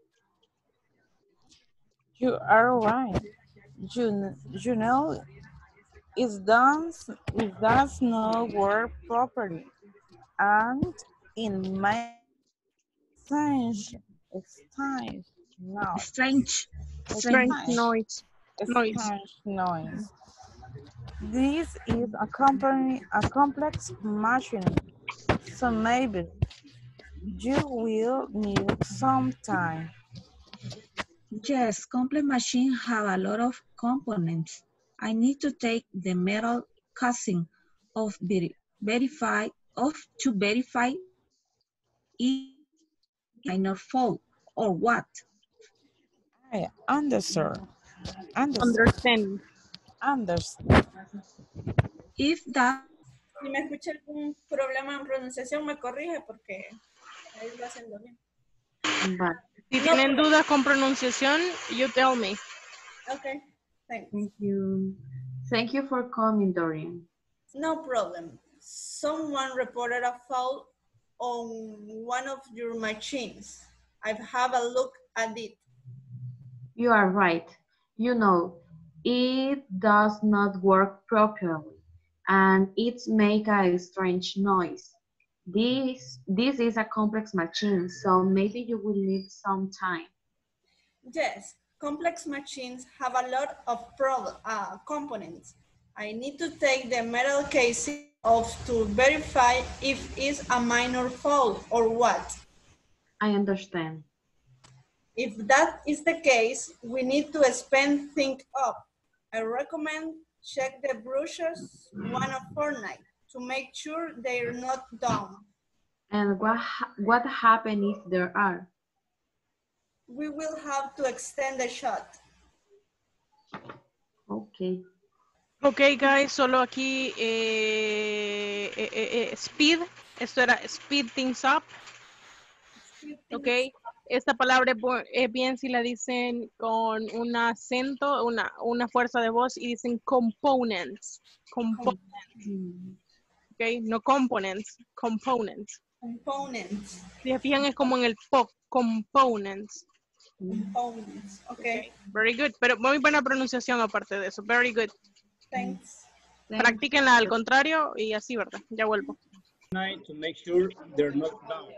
You are right. You, you know, it does, it does not work properly. And in my strange, strange noise. Strange. Strange noise. Noise. Strange noise. This is a company, a complex machine. So maybe you will need some time. Yes, complex machines have a lot of components. I need to take the metal casing of ver verify of to verify if minor fault or what. I understand. Understand. Understand. If that. Si me escucha algún problema en pronunciación, me corrige porque ahí lo haciendo bien. Vale. Si No tienen problem. dudas con pronunciación, you tell me. Okay, thanks. Thank you. Thank you for coming, Dorian. No problem. Someone reported a fault on one of your machines. I've have a look at it. You are right. You know, it does not work properly and it makes a strange noise. This, this is a complex machine, so maybe you will need some time. Yes, complex machines have a lot of problem, uh, components. I need to take the metal casing off to verify if it's a minor fault or what. I understand. If that is the case, we need to spend things up. I recommend check the brushes one a fortnight to make sure they're not down. And what, ha what happens if there are? We will have to extend the shot. Okay. Ok, guys, solo aquí eh, eh, eh, eh, speed, esto era speed things up. Ok, esta palabra es bu- es bien si la dicen con un acento, una, una fuerza de voz y dicen components. Components. Ok, no components, components. Components. Si se fijan es como en el P O C, components. Components, okay. Very good, pero muy buena pronunciación aparte de eso, very good. Thanks. Practíquenla al contrario y así, ¿verdad? Ya vuelvo. To make sure they're not down.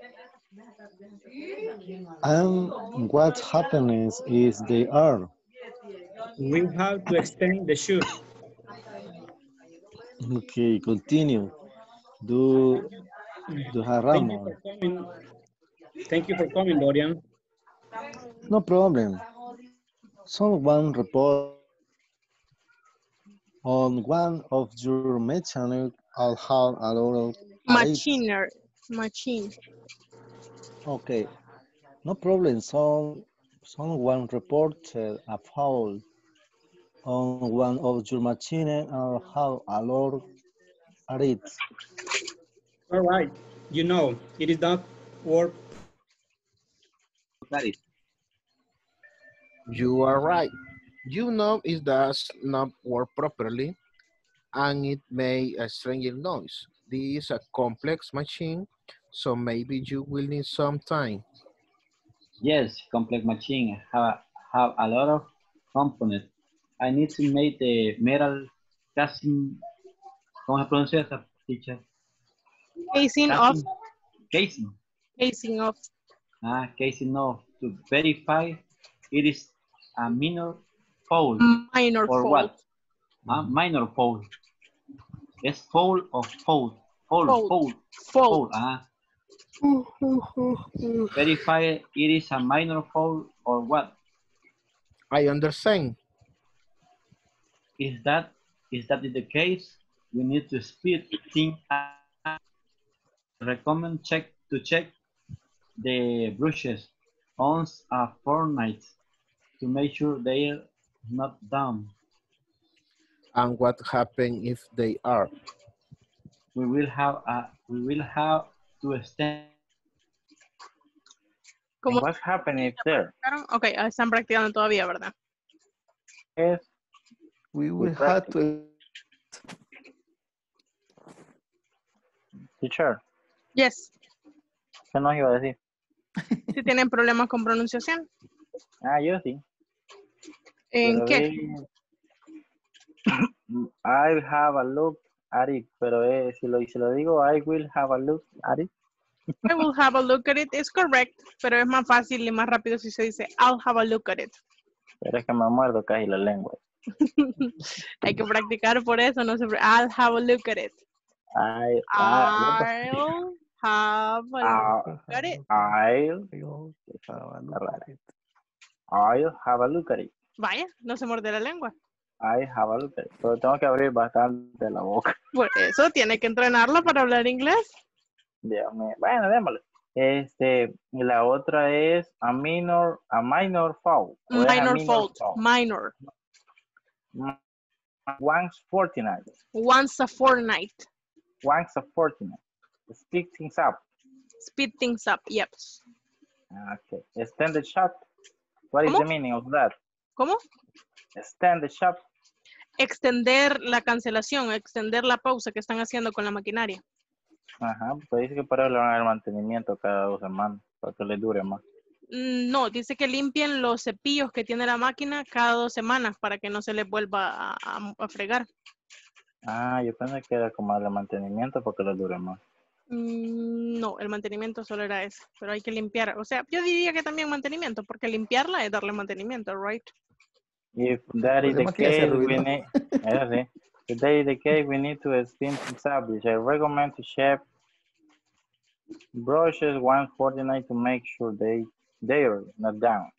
And what happens is they are. We have to extend the shoe. Okay, continue. Do do have Thank you Ramon. for coming. Thank you for coming, Dorian. No problem. Someone report on one of your mechanic I'll have a lot of Machiner, machine. Okay, no problem. Some someone reported a foul on one of your machines and have a lot at it. All right. You know, it is not work. That is. You are right. You know it does not work properly and it made a strange noise. This is a complex machine, so maybe you will need some time. Yes, complex machine have, have a lot of components. I need to make the metal casing. ¿Cómo se pronuncia esa, teacher? Casing off. Casing. Casing off. Ah, casing off to verify it is a minor fault. Minor or fault. what? Ah, minor fault. Es fault or fault? Fault. Fault. Fault. Fault. Ah. Verify it is a minor fault or what? I understand. Is that is that the case? We need to speed things up. Recommend check to check the brushes once a fortnight to make sure they are not down. And what happens if they are? We will have a we will have to extend. ¿Cómo? What happened if there? Ok, ah, están practicando todavía, ¿verdad? Yes. We will have to. Teacher, Yes. ¿qué nos iba a decir? Si tienen problemas con pronunciación. Ah, yo sí. ¿En Pero qué? vi- I have a look at it, pero eh, si, lo, si lo digo, I will have a look at it. I will have a look at it. Es correct, pero es más fácil y más rápido si se dice I'll have a look at it. Pero es que me muerdo casi la lengua. Hay que practicar por eso, no se... I'll have a look at it. I, I, I'll have a Ah, look at it. I'll, I'll have a look at it. Vaya, no se muerde la lengua. I have a look at it. Pero tengo que abrir bastante la boca. Por eso tiene que entrenarla para hablar inglés. Dios mío. Bueno, démosle. Este, y la otra es a minor, a minor fault. O es a Minor fault. Minor. Once fortnight. Once a fortnight. Once a fortnight. Speed things up. Speed things up. Yep. Okay. Extend the shot. What is ¿Cómo? the meaning of that? ¿Cómo? Extend the shot. Extender la cancelación, extender la pausa que están haciendo con la maquinaria. Ajá. Pues dice que para eso le van a dar mantenimiento cada dos semanas. Para que le dure más. Mm, No, dice que limpien los cepillos que tiene la máquina cada dos semanas para que no se les vuelva a, a- a fregar. Ah, yo pensé que era como darle mantenimiento porque le dure más. Mm, No, el mantenimiento solo era ese, pero hay que limpiar. O sea, yo diría que también mantenimiento, porque limpiarla es darle mantenimiento, right? If that is the problema es que ya se case, we arruinó. need, eso sí. Today, the case we need to spin things up. I recommend to shape brushes one forty-nine to make sure they they're not down.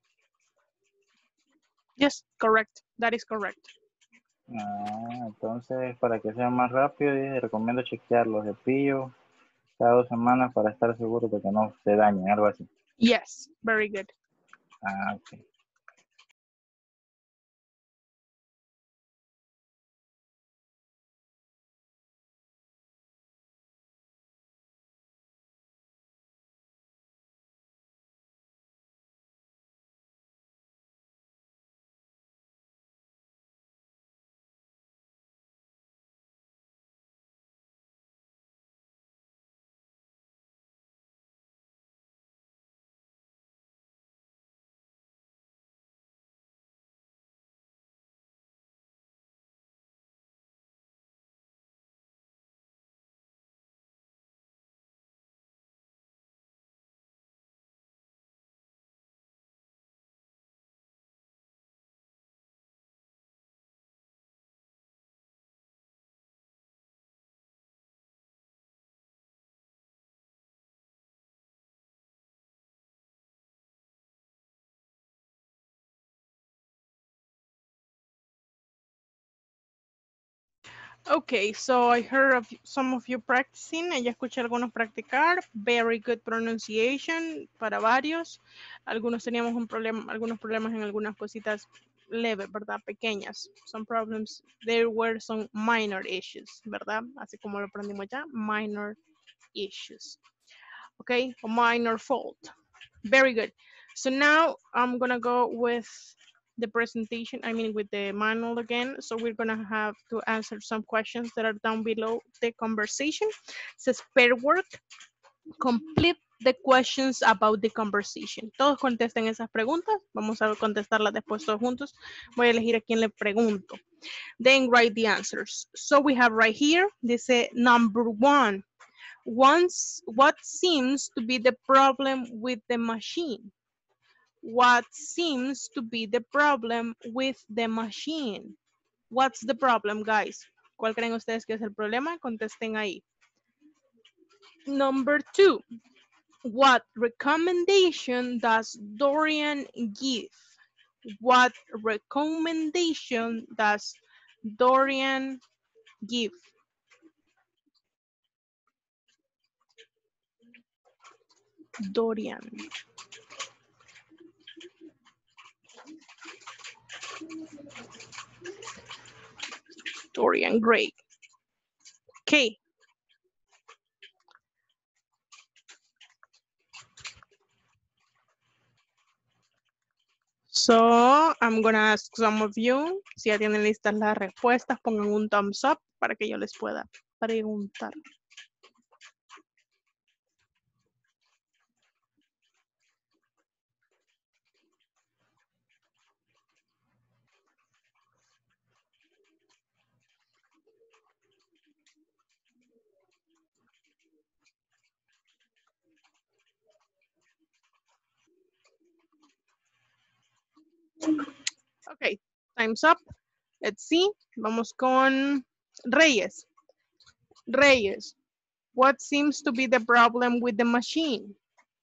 Yes, correct. That is correct. Ah, entonces, para que sea más rápido, dice, recomiendo chequear los cepillos cada dos semanas para estar seguro de que no se dañen, algo así. Yes, very good. Ah, ok. Okay, so I heard of some of you practicing. Ya escuché a algunos practicar. Very good pronunciation para varios. Algunos teníamos un problema, algunos problemas en algunas cositas leves, ¿verdad? Pequeñas. Some problems. There were some minor issues, ¿verdad? Así como lo aprendimos ya. Minor issues. Okay, a minor fault. Very good. So now I'm gonna go with the presentation, I mean with the manual again. So we're gonna have to answer some questions that are down below the conversation. It says pair work, complete the questions about the conversation. Todos contesten esas preguntas. Vamos a contestarlas después todos juntos. Voy a elegir a quién le pregunto. Then write the answers. So we have right here, dice number one. Once, what seems to be the problem with the machine? What seems to be the problem with the machine? What's the problem, guys? ¿Cuál creen ustedes que es el problema? Contesten ahí. Number two, what recommendation does Dorian give? What recommendation does Dorian give? Dorian. Dorian Gray. Okay. So, I'm gonna ask some of you, si ya tienen listas las respuestas, pongan un thumbs up para que yo les pueda preguntar. Ok, time's up. Let's see. Vamos con Reyes. Reyes, what seems to be the problem with the machine?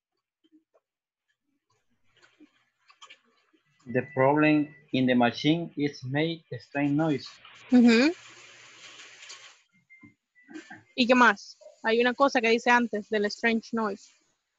The problem in the machine is make a strange noise. Uh-huh. ¿Y qué más? Hay una cosa que dice antes del strange noise.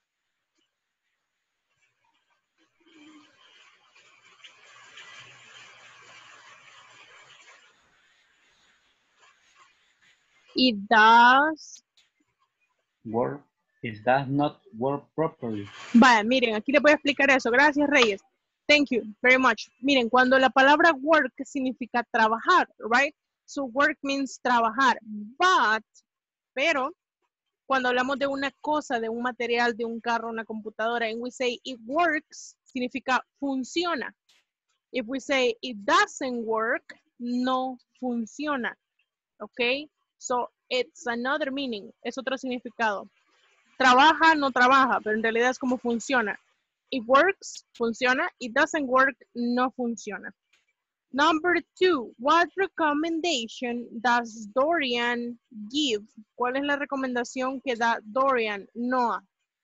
It does Work. It does not work properly. Vaya, miren, aquí les voy a explicar eso. Gracias, Reyes. Thank you very much. Miren, cuando la palabra work significa trabajar, right? So work means trabajar. But, pero, cuando hablamos de una cosa, de un material, de un carro, una computadora, and we say it works, significa funciona. If we say it doesn't work, no funciona. Okay? So it's another meaning. Es otro significado. Trabaja, no trabaja, pero en realidad es como funciona. It works, funciona. It doesn't work, no funciona. Number two, what recommendation does Dorian give? ¿Cuál es la recomendación que da Dorian? Noah.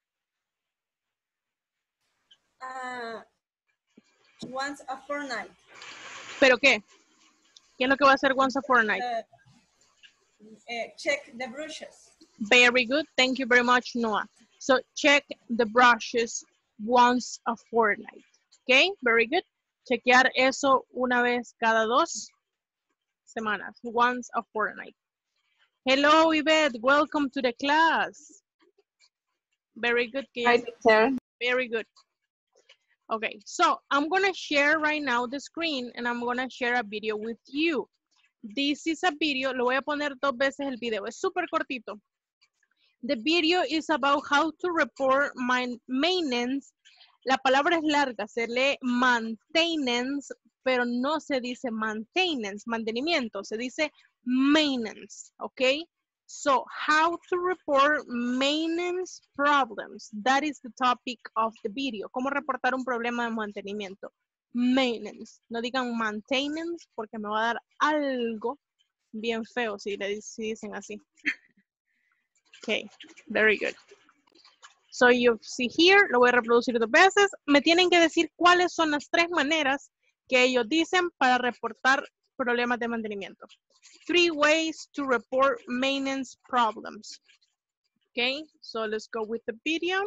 Uh, once a fortnight. ¿Pero qué? ¿Qué es lo que va a hacer once a fortnight? Uh, uh, check the brushes. Very good. Thank you very much, Noah. So check the brushes once a fortnight. Okay, very good. Chequear eso una vez cada dos semanas. Once a fortnight. Hello, Yvette. Welcome to the class. Very good. Hi, teacher. Very good. Okay, so I'm going to share right now the screen and I'm going to share a video with you. This is a video. Lo voy a poner dos veces el video. Es súper cortito. The video is about how to report my maintenance. La palabra es larga, se lee maintenance, pero no se dice maintenance, mantenimiento, se dice maintenance, ¿ok? So, how to report maintenance problems. That is the topic of the video. ¿Cómo reportar un problema de mantenimiento? Maintenance. No digan maintenance porque me va a dar algo bien feo si, le, si dicen así. Ok, very good. So you see here, lo voy a reproducir dos veces. Me tienen que decir cuáles son las tres maneras que ellos dicen para reportar problemas de mantenimiento. Three ways to report maintenance problems. Okay, so let's go with the video.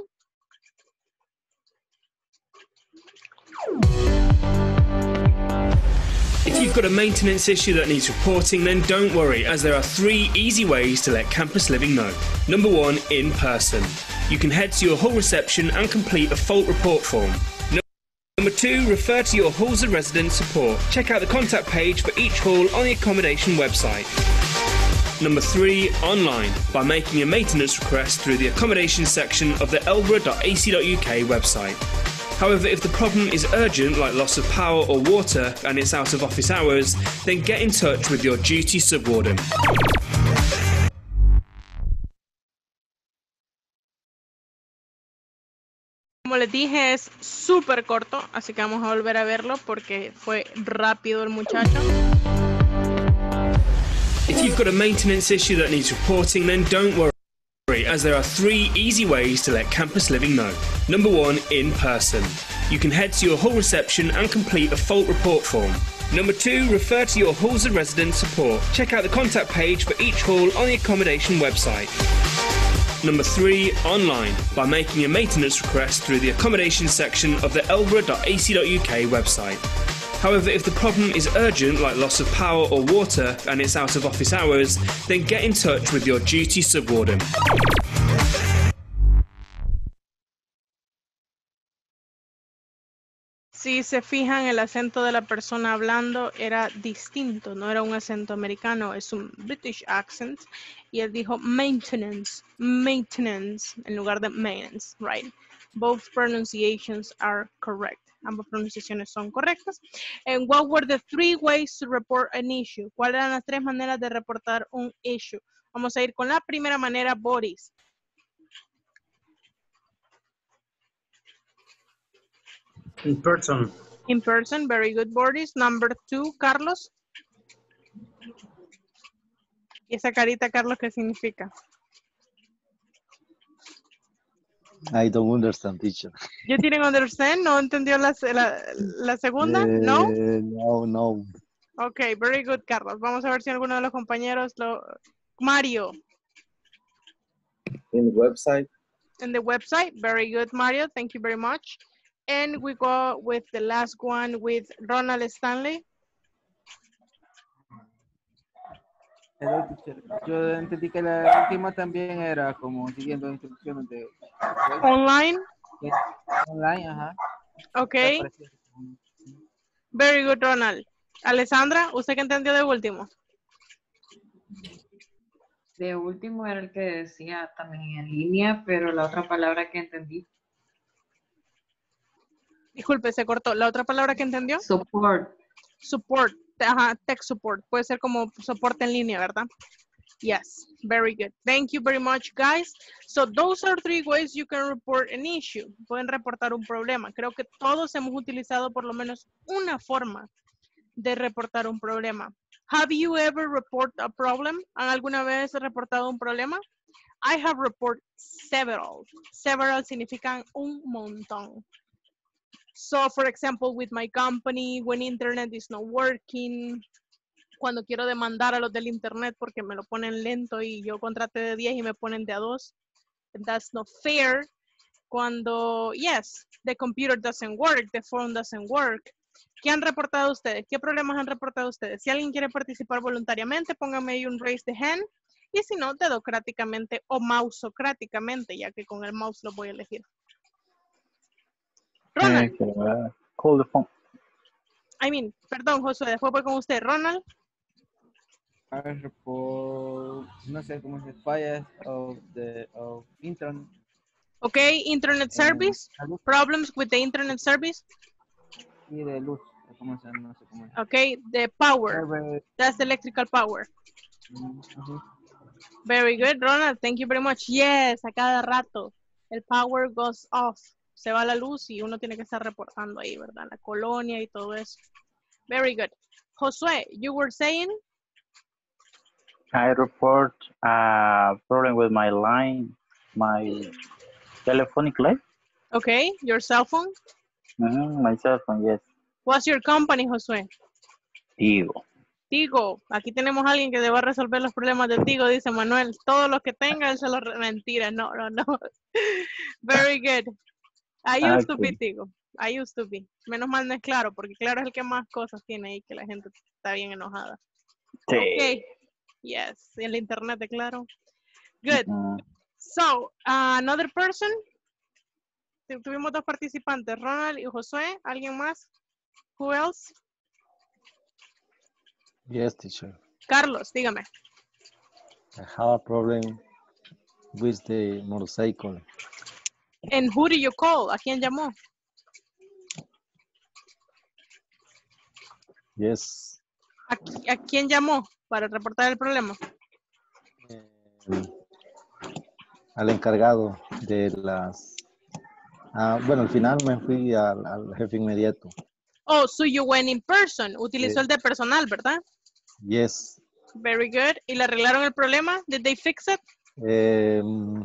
If you've got a maintenance issue that needs reporting, then don't worry, as there are three easy ways to let Campus Living know. Number one, in person. You can head to your hall reception and complete a fault report form. Number two, refer to your halls of resident support. Check out the contact page for each hall on the accommodation website. Number three, online, by making a maintenance request through the accommodation section of the elborough dot a c dot u k website. However, if the problem is urgent, like loss of power or water, and it's out of office hours, then get in touch with your duty subwarden. Como les dije, es súper corto, así que vamos a volver a verlo porque fue rápido el muchacho. If you've got a maintenance issue that needs reporting, then don't worry, as there are three easy ways to let Campus Living know. Number one, in person. You can head to your hall reception and complete a fault report form. Number two, refer to your halls of resident support. Check out the contact page for each hall on the accommodation website. Number three, online, by making a maintenance request through the accommodation section of the elborough dot a c dot u k website. However, if the problem is urgent, like loss of power or water, and it's out of office hours, then get in touch with your duty subwarden. Si se fijan, el acento de la persona hablando era distinto, no era un acento americano, es un British accent. Y él dijo maintenance, maintenance, en lugar de maintenance, right? Both pronunciations are correct. Ambas pronunciaciones son correctas. And what were the three ways to report an issue? ¿Cuáles eran las tres maneras de reportar un issue? Vamos a ir con la primera manera, Boris. In person. In person, very good, Boris. Number two, Carlos. ¿Y esa carita, Carlos, qué significa? I don't understand, teacher. You didn't understand? ¿No entendió la, la, la segunda? Eh, No? No, no. Ok, very good, Carlos. Vamos a ver si alguno de los compañeros lo... Mario. In the website. In the website. Very good, Mario. Thank you very much. And we go with the last one with Ronald Stanley. Hello, teacher. Yo entendí que la última también era como siguiendo instrucciones de... Online. Online, ajá. Ok. Very good, Ronald. Alessandra, ¿usted qué entendió de último? De último era el que decía también en línea, pero la otra palabra que entendí. Disculpe, se cortó. ¿La otra palabra que entendió? Support. Support. Ajá, tech support. Puede ser como soporte en línea, ¿verdad? Yes, very good. Thank you very much, guys. So those are three ways you can report an issue. Pueden reportar un problema. Creo que todos hemos utilizado por lo menos una forma de reportar un problema. Have you ever reported a problem? ¿Han alguna vez reportado un problema? I have reported several. Several significan un montón. So, for example, with my company, when internet is not working, cuando quiero demandar a los del internet porque me lo ponen lento y yo contraté de diez y me ponen de a dos. That's not fair. Cuando, yes, the computer doesn't work, the phone doesn't work. ¿Qué han reportado ustedes? ¿Qué problemas han reportado ustedes? Si alguien quiere participar voluntariamente, póngame ahí un raise the hand. Y si no, dedocráticamente o mousocráticamente, ya que con el mouse lo voy a elegir. Ronald. Okay, uh, call the phone. I mean, perdón, Josué, después voy con usted. Ronald. I report, no sé cómo se fallas of the of internet. Okay, internet service. Problems with the internet service. Y de luz, ¿cómo se, no sé cómo es. Okay, the power. That's the electrical power. Uh-huh. Very good, Ronald. Thank you very much. Yes, a cada rato el power goes off. Se va la luz y uno tiene que estar reportando ahí, ¿verdad? La colonia y todo eso. Very good. Josué, you were saying? I report a problem with my line, my telephonic line. Okay, your cell phone? Mm-hmm, my cell phone, yes. What's your company, Josué? Tigo. Tigo. Aquí tenemos a alguien que deba resolver los problemas de Tigo, dice Manuel. Todos los que tenga, él se los... Mentira, no, no, no. Very good. I used to be Tigo. I used to be. Menos mal no es Claro, porque Claro es el que más cosas tiene ahí que la gente está bien enojada. Sí. Okay. Yes, el internet de Claro. Good. Mm-hmm. So, uh, another person. Tuvimos dos participantes, Ronald y Josué. ¿Alguien más? Who else? Yes, teacher. Carlos, dígame. I have a problem with the motorcycle. And who do you call? ¿A quién llamó? Yes. ¿A, a quién llamó para reportar el problema? Eh, al encargado de las... Ah, bueno, al final me fui al, al jefe inmediato. Oh, so you went in person. Utilizó Eh, el de personal, ¿verdad? Yes. Very good. ¿Y le arreglaron el problema? Did they fix it? Eh,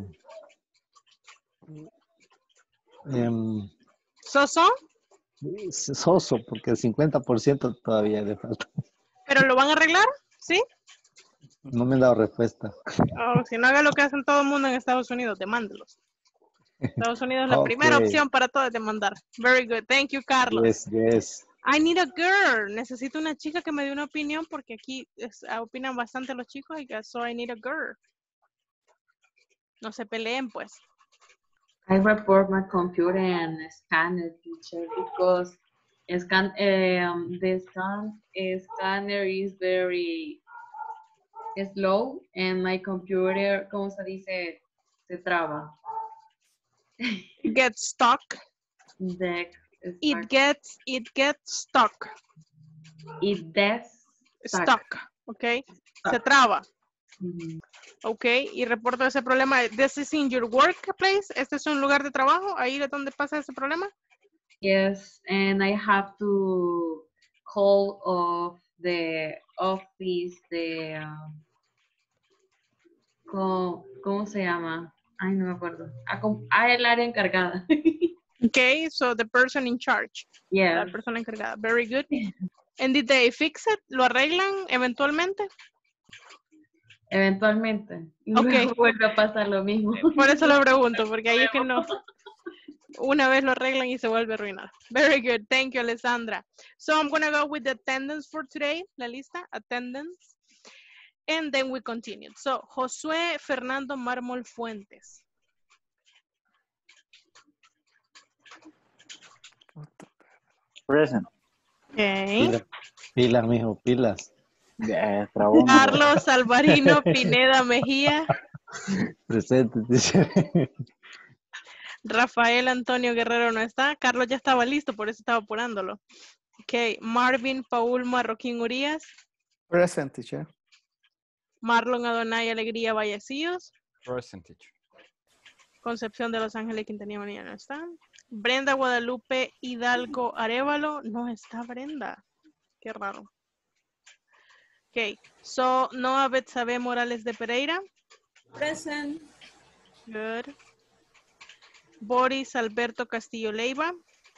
eh, ¿Soso? soso, porque el cincuenta por ciento todavía le falta. ¿Pero lo van a arreglar? ¿Sí? No me han dado respuesta. Oh, si no haga lo que hacen todo el mundo en Estados Unidos, demándelos. Estados Unidos, la Okay. primera opción para todo es demandar. Very good. Thank you, Carlos. Yes, yes. I need a girl. Necesito una chica que me dé una opinión porque aquí es, opinan bastante los chicos y so I need a girl. No se peleen, pues. I report my computer and scanner teacher because scan um, the scan uh, scanner is very slow and my computer, ¿cómo se dice? Se traba. It gets stuck. The, It gets it gets stuck. It gets stuck. stuck. Okay. Se traba. Mm-hmm. Ok, y reporto ese problema. This is in your workplace. Este es un lugar de trabajo. Ahí es donde pasa ese problema. Yes, and I have to call of the office, the um, ¿cómo, ¿cómo se llama? Ay, no me acuerdo. A, a el área encargada. Okay, so the person in charge. Yeah. La persona encargada. Very good. And did they fix it? ¿Lo arreglan eventualmente? Eventualmente. Y okay. luego vuelve a pasar lo mismo. Por eso lo pregunto, porque ahí es que no. Una vez lo arreglan y se vuelve a arruinar. Very good. Thank you, Alessandra. So I'm going to go with the attendance for today. La lista, attendance. And then we continue. So, Josué Fernando Mármol Fuentes. Present. Okay. Pilas, pilas, mijo, pilas. Yeah, Carlos Alvarino Pineda Mejía. Presente, dice. Rafael Antonio Guerrero no está. Carlos ya estaba listo, por eso estaba apurándolo. Ok. Marvin Paul Marroquín Urias. Present, teacher. Marlon Adonai Alegría Vallecillos. Present, teacher. Concepción de Los Ángeles Quintanilla Manilla no está. Brenda Guadalupe Hidalgo Arevalo. No está Brenda. Qué raro. Ok, so Noah Betsabe Morales de Pereira. Present. Good. Boris Alberto Castillo Leiva.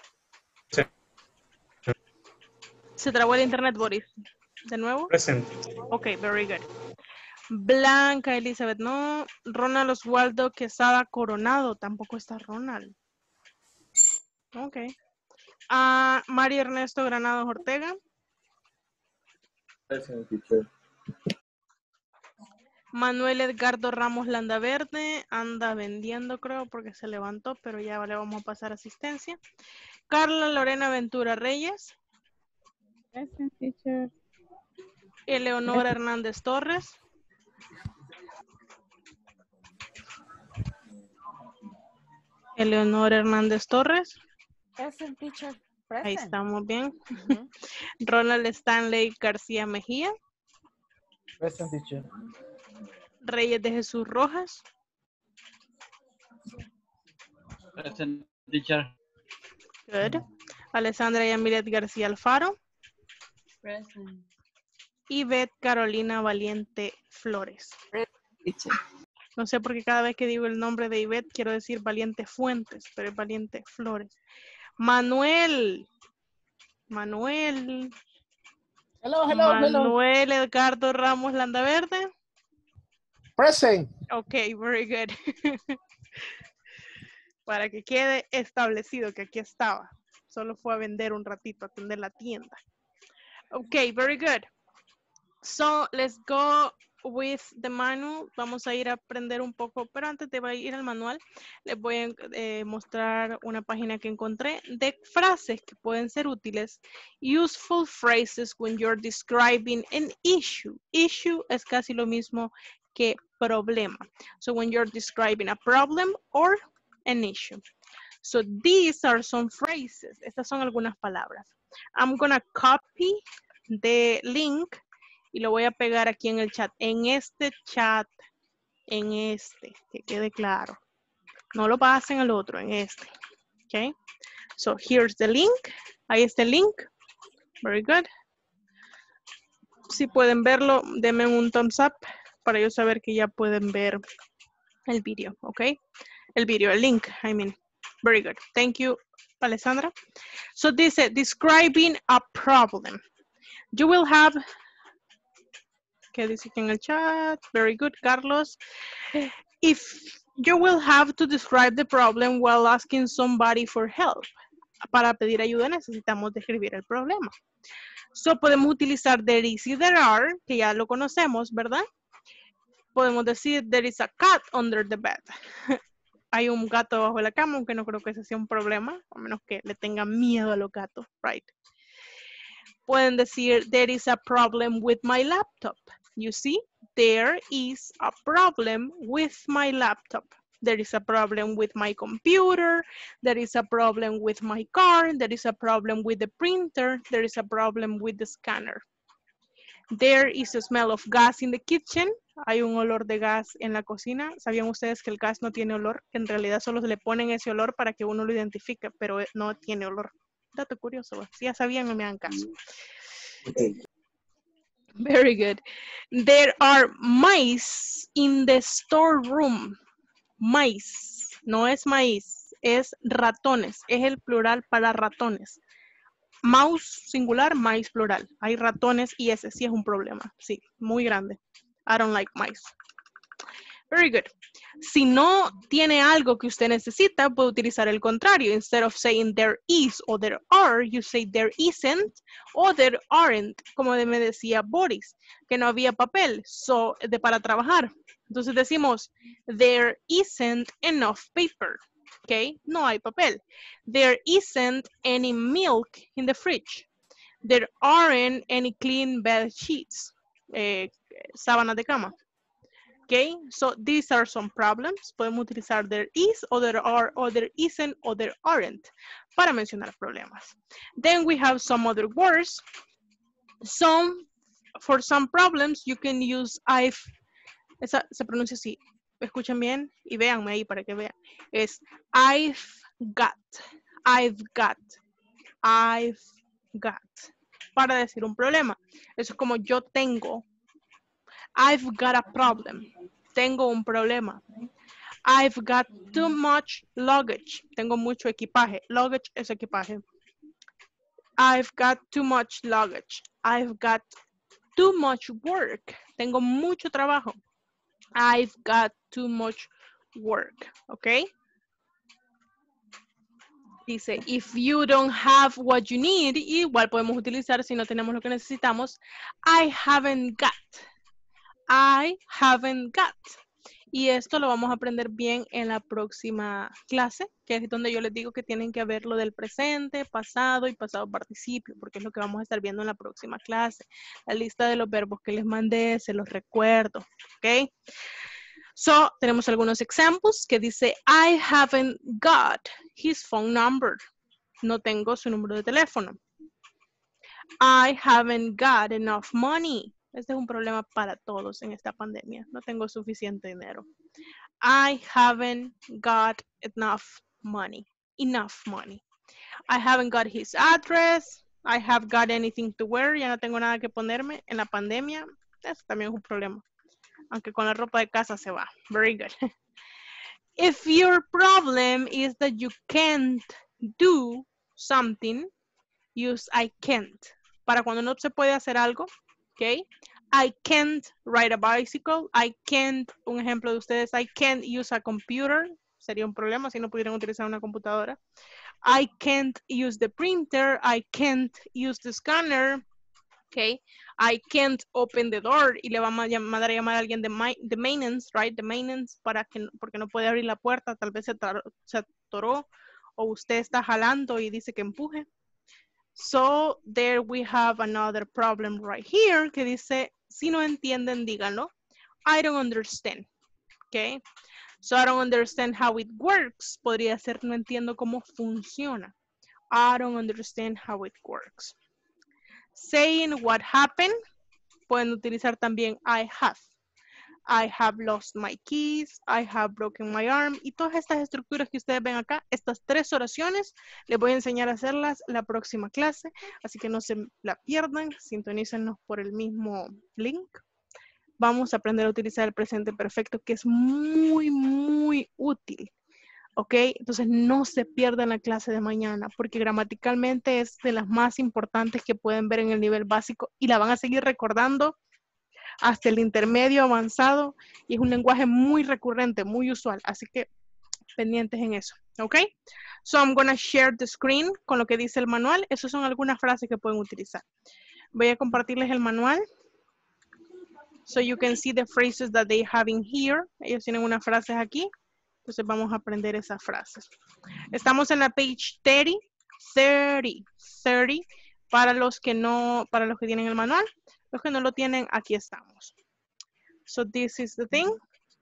Se trabó el internet, Boris. ¿De nuevo? Present. Ok, very good. Blanca Elizabeth, no. Ronald Oswaldo Quesada Coronado, tampoco está Ronald. Ok. Ah, María Ernesto Granados Ortega. Present, teacher. Manuel Edgardo Ramos Landaverde, anda vendiendo creo porque se levantó, pero ya le vamos a pasar asistencia. Carla Lorena Ventura Reyes. Present, teacher. Eleonora Hernández Torres. Eleonora Hernández Torres. Present, teacher. Ahí Present. estamos bien. Ronald Stanley García Mejía. Present, teacher. Reyes de Jesús Rojas. Present, teacher. Good. Alessandra Yamilet García Alfaro. Present. Y Beth Carolina Valiente Flores. No sé por qué cada vez que digo el nombre de Ivette quiero decir Valiente Fuentes, pero es Valiente Flores. Manuel. Manuel. Hello, hello, hello. Manuel Edgardo Ramos Landaverde. Present. Ok, very good. Para que quede establecido que aquí estaba. Solo fue a vender un ratito, a atender la tienda. Ok, very good. So, let's go with the manual. Vamos a ir a aprender un poco, pero antes de ir al manual, les voy a eh, mostrar una página que encontré de frases que pueden ser útiles. Useful phrases when you're describing an issue. Issue es casi lo mismo que problema. So, when you're describing a problem or an issue. So, these are some phrases. Estas son algunas palabras. I'm gonna copy the link y lo voy a pegar aquí en el chat. En este chat, en este, que quede claro. No lo pasen al otro, en este. Okay. So, here's the link. Ahí está el link. Very good. Si pueden verlo, denme un thumbs up para yo saber que ya pueden ver el video, ¿ok? El video, el link, I mean. Very good. Thank you, Alessandra. So, dice, describing a problem. You will have, ¿qué dice aquí en el chat? Very good, Carlos. If you will have to describe the problem while asking somebody for help. Para pedir ayuda necesitamos describir el problema. So, podemos utilizar there is y there are, que ya lo conocemos, ¿verdad? Podemos decir, there is a cat under the bed. Hay un gato bajo la cama, aunque no creo que ese sea un problema, a menos que le tengan miedo a los gatos, right? Pueden decir, there is a problem with my laptop. You see, there is a problem with my laptop. There is a problem with my computer. There is a problem with my car. There is a problem with the printer. There is a problem with the scanner. There is a smell of gas in the kitchen. Hay un olor de gas en la cocina. ¿Sabían ustedes que el gas no tiene olor? Que en realidad solo se le ponen ese olor para que uno lo identifique, pero no tiene olor. Dato curioso. Si ya sabían, no me hagan caso. Okay. Very good. There are mice in the storeroom. Mice. No es maíz, es ratones. Es el plural para ratones. Mouse singular, mice plural. Hay ratones y ese sí es un problema. Sí, muy grande. I don't like mice. Very good. Si no tiene algo que usted necesita, puede utilizar el contrario. Instead of saying there is or there are, you say there isn't or there aren't. Como me decía Boris, que no había papel so, de, para trabajar. Entonces decimos, there isn't enough paper. Okay, no hay papel. There isn't any milk in the fridge. There aren't any clean bed sheets. Eh, sábanas de cama. Okay, so these are some problems. Podemos utilizar there is, or there are, or there isn't, or there aren't para mencionar problemas. Then we have some other words. Some, for some problems, you can use I've. Esa se pronuncia así. Escuchen bien y véanme ahí para que vean. Es I've got, I've got, I've got. para decir un problema. Eso es como yo tengo. I've got a problem. Tengo un problema. I've got too much luggage. Tengo mucho equipaje. Luggage es equipaje. I've got too much luggage. I've got too much work. Tengo mucho trabajo. I've got too much work. ¿Ok? Dice, if you don't have what you need, igual podemos utilizar si no tenemos lo que necesitamos. I haven't got. I haven't got. Y esto lo vamos a aprender bien en la próxima clase, que es donde yo les digo que tienen que ver lo del presente, pasado y pasado participio, porque es lo que vamos a estar viendo en la próxima clase. La lista de los verbos que les mandé, se los recuerdo, ¿ok? So, tenemos algunos ejemplos que dice, I haven't got his phone number. No tengo su número de teléfono. I haven't got enough money. Este es un problema para todos en esta pandemia. No tengo suficiente dinero. I haven't got enough money. Enough money. I haven't got his address. I have got anything to wear. Ya no tengo nada que ponerme en la pandemia. Eso también es un problema. Aunque con la ropa de casa se va. Very good. If your problem is that you can't do something, use I can't. Para cuando no se puede hacer algo, ¿ok? I can't ride a bicycle. I can't, un ejemplo de ustedes, I can't use a computer. Sería un problema si no pudieran utilizar una computadora. I can't use the printer. I can't use the scanner. Okay, I can't open the door. Y le vamos a llamar a, llamar a alguien de, de maintenance, right? The maintenance, para que, porque no puede abrir la puerta. Tal vez se, se atoró o usted está jalando y dice que empuje. So, there we have another problem right here que dice, si no entienden, díganlo. I don't understand. Okay. So, I don't understand how it works. Podría ser, no entiendo cómo funciona. I don't understand how it works. Saying what happened, pueden utilizar también I have. I have lost my keys, I have broken my arm. Y todas estas estructuras que ustedes ven acá, estas tres oraciones, les voy a enseñar a hacerlas la próxima clase. Así que no se la pierdan, sintonícenos por el mismo link. Vamos a aprender a utilizar el presente perfecto, que es muy, muy útil. ¿Ok? Entonces no se pierdan la clase de mañana porque gramaticalmente es de las más importantes que pueden ver en el nivel básico y la van a seguir recordando hasta el intermedio avanzado y es un lenguaje muy recurrente, muy usual. Así que pendientes en eso. ¿Ok? So I'm going to share the screen con lo que dice el manual. Esas son algunas frases que pueden utilizar. Voy a compartirles el manual. So you can see the phrases that they have in here. Ellos tienen unas frases aquí. Entonces vamos a aprender esas frases. Estamos en la page thirty, thirty, thirty. Para los que no, para los que tienen el manual. Los que no lo tienen, aquí estamos. So this is the thing.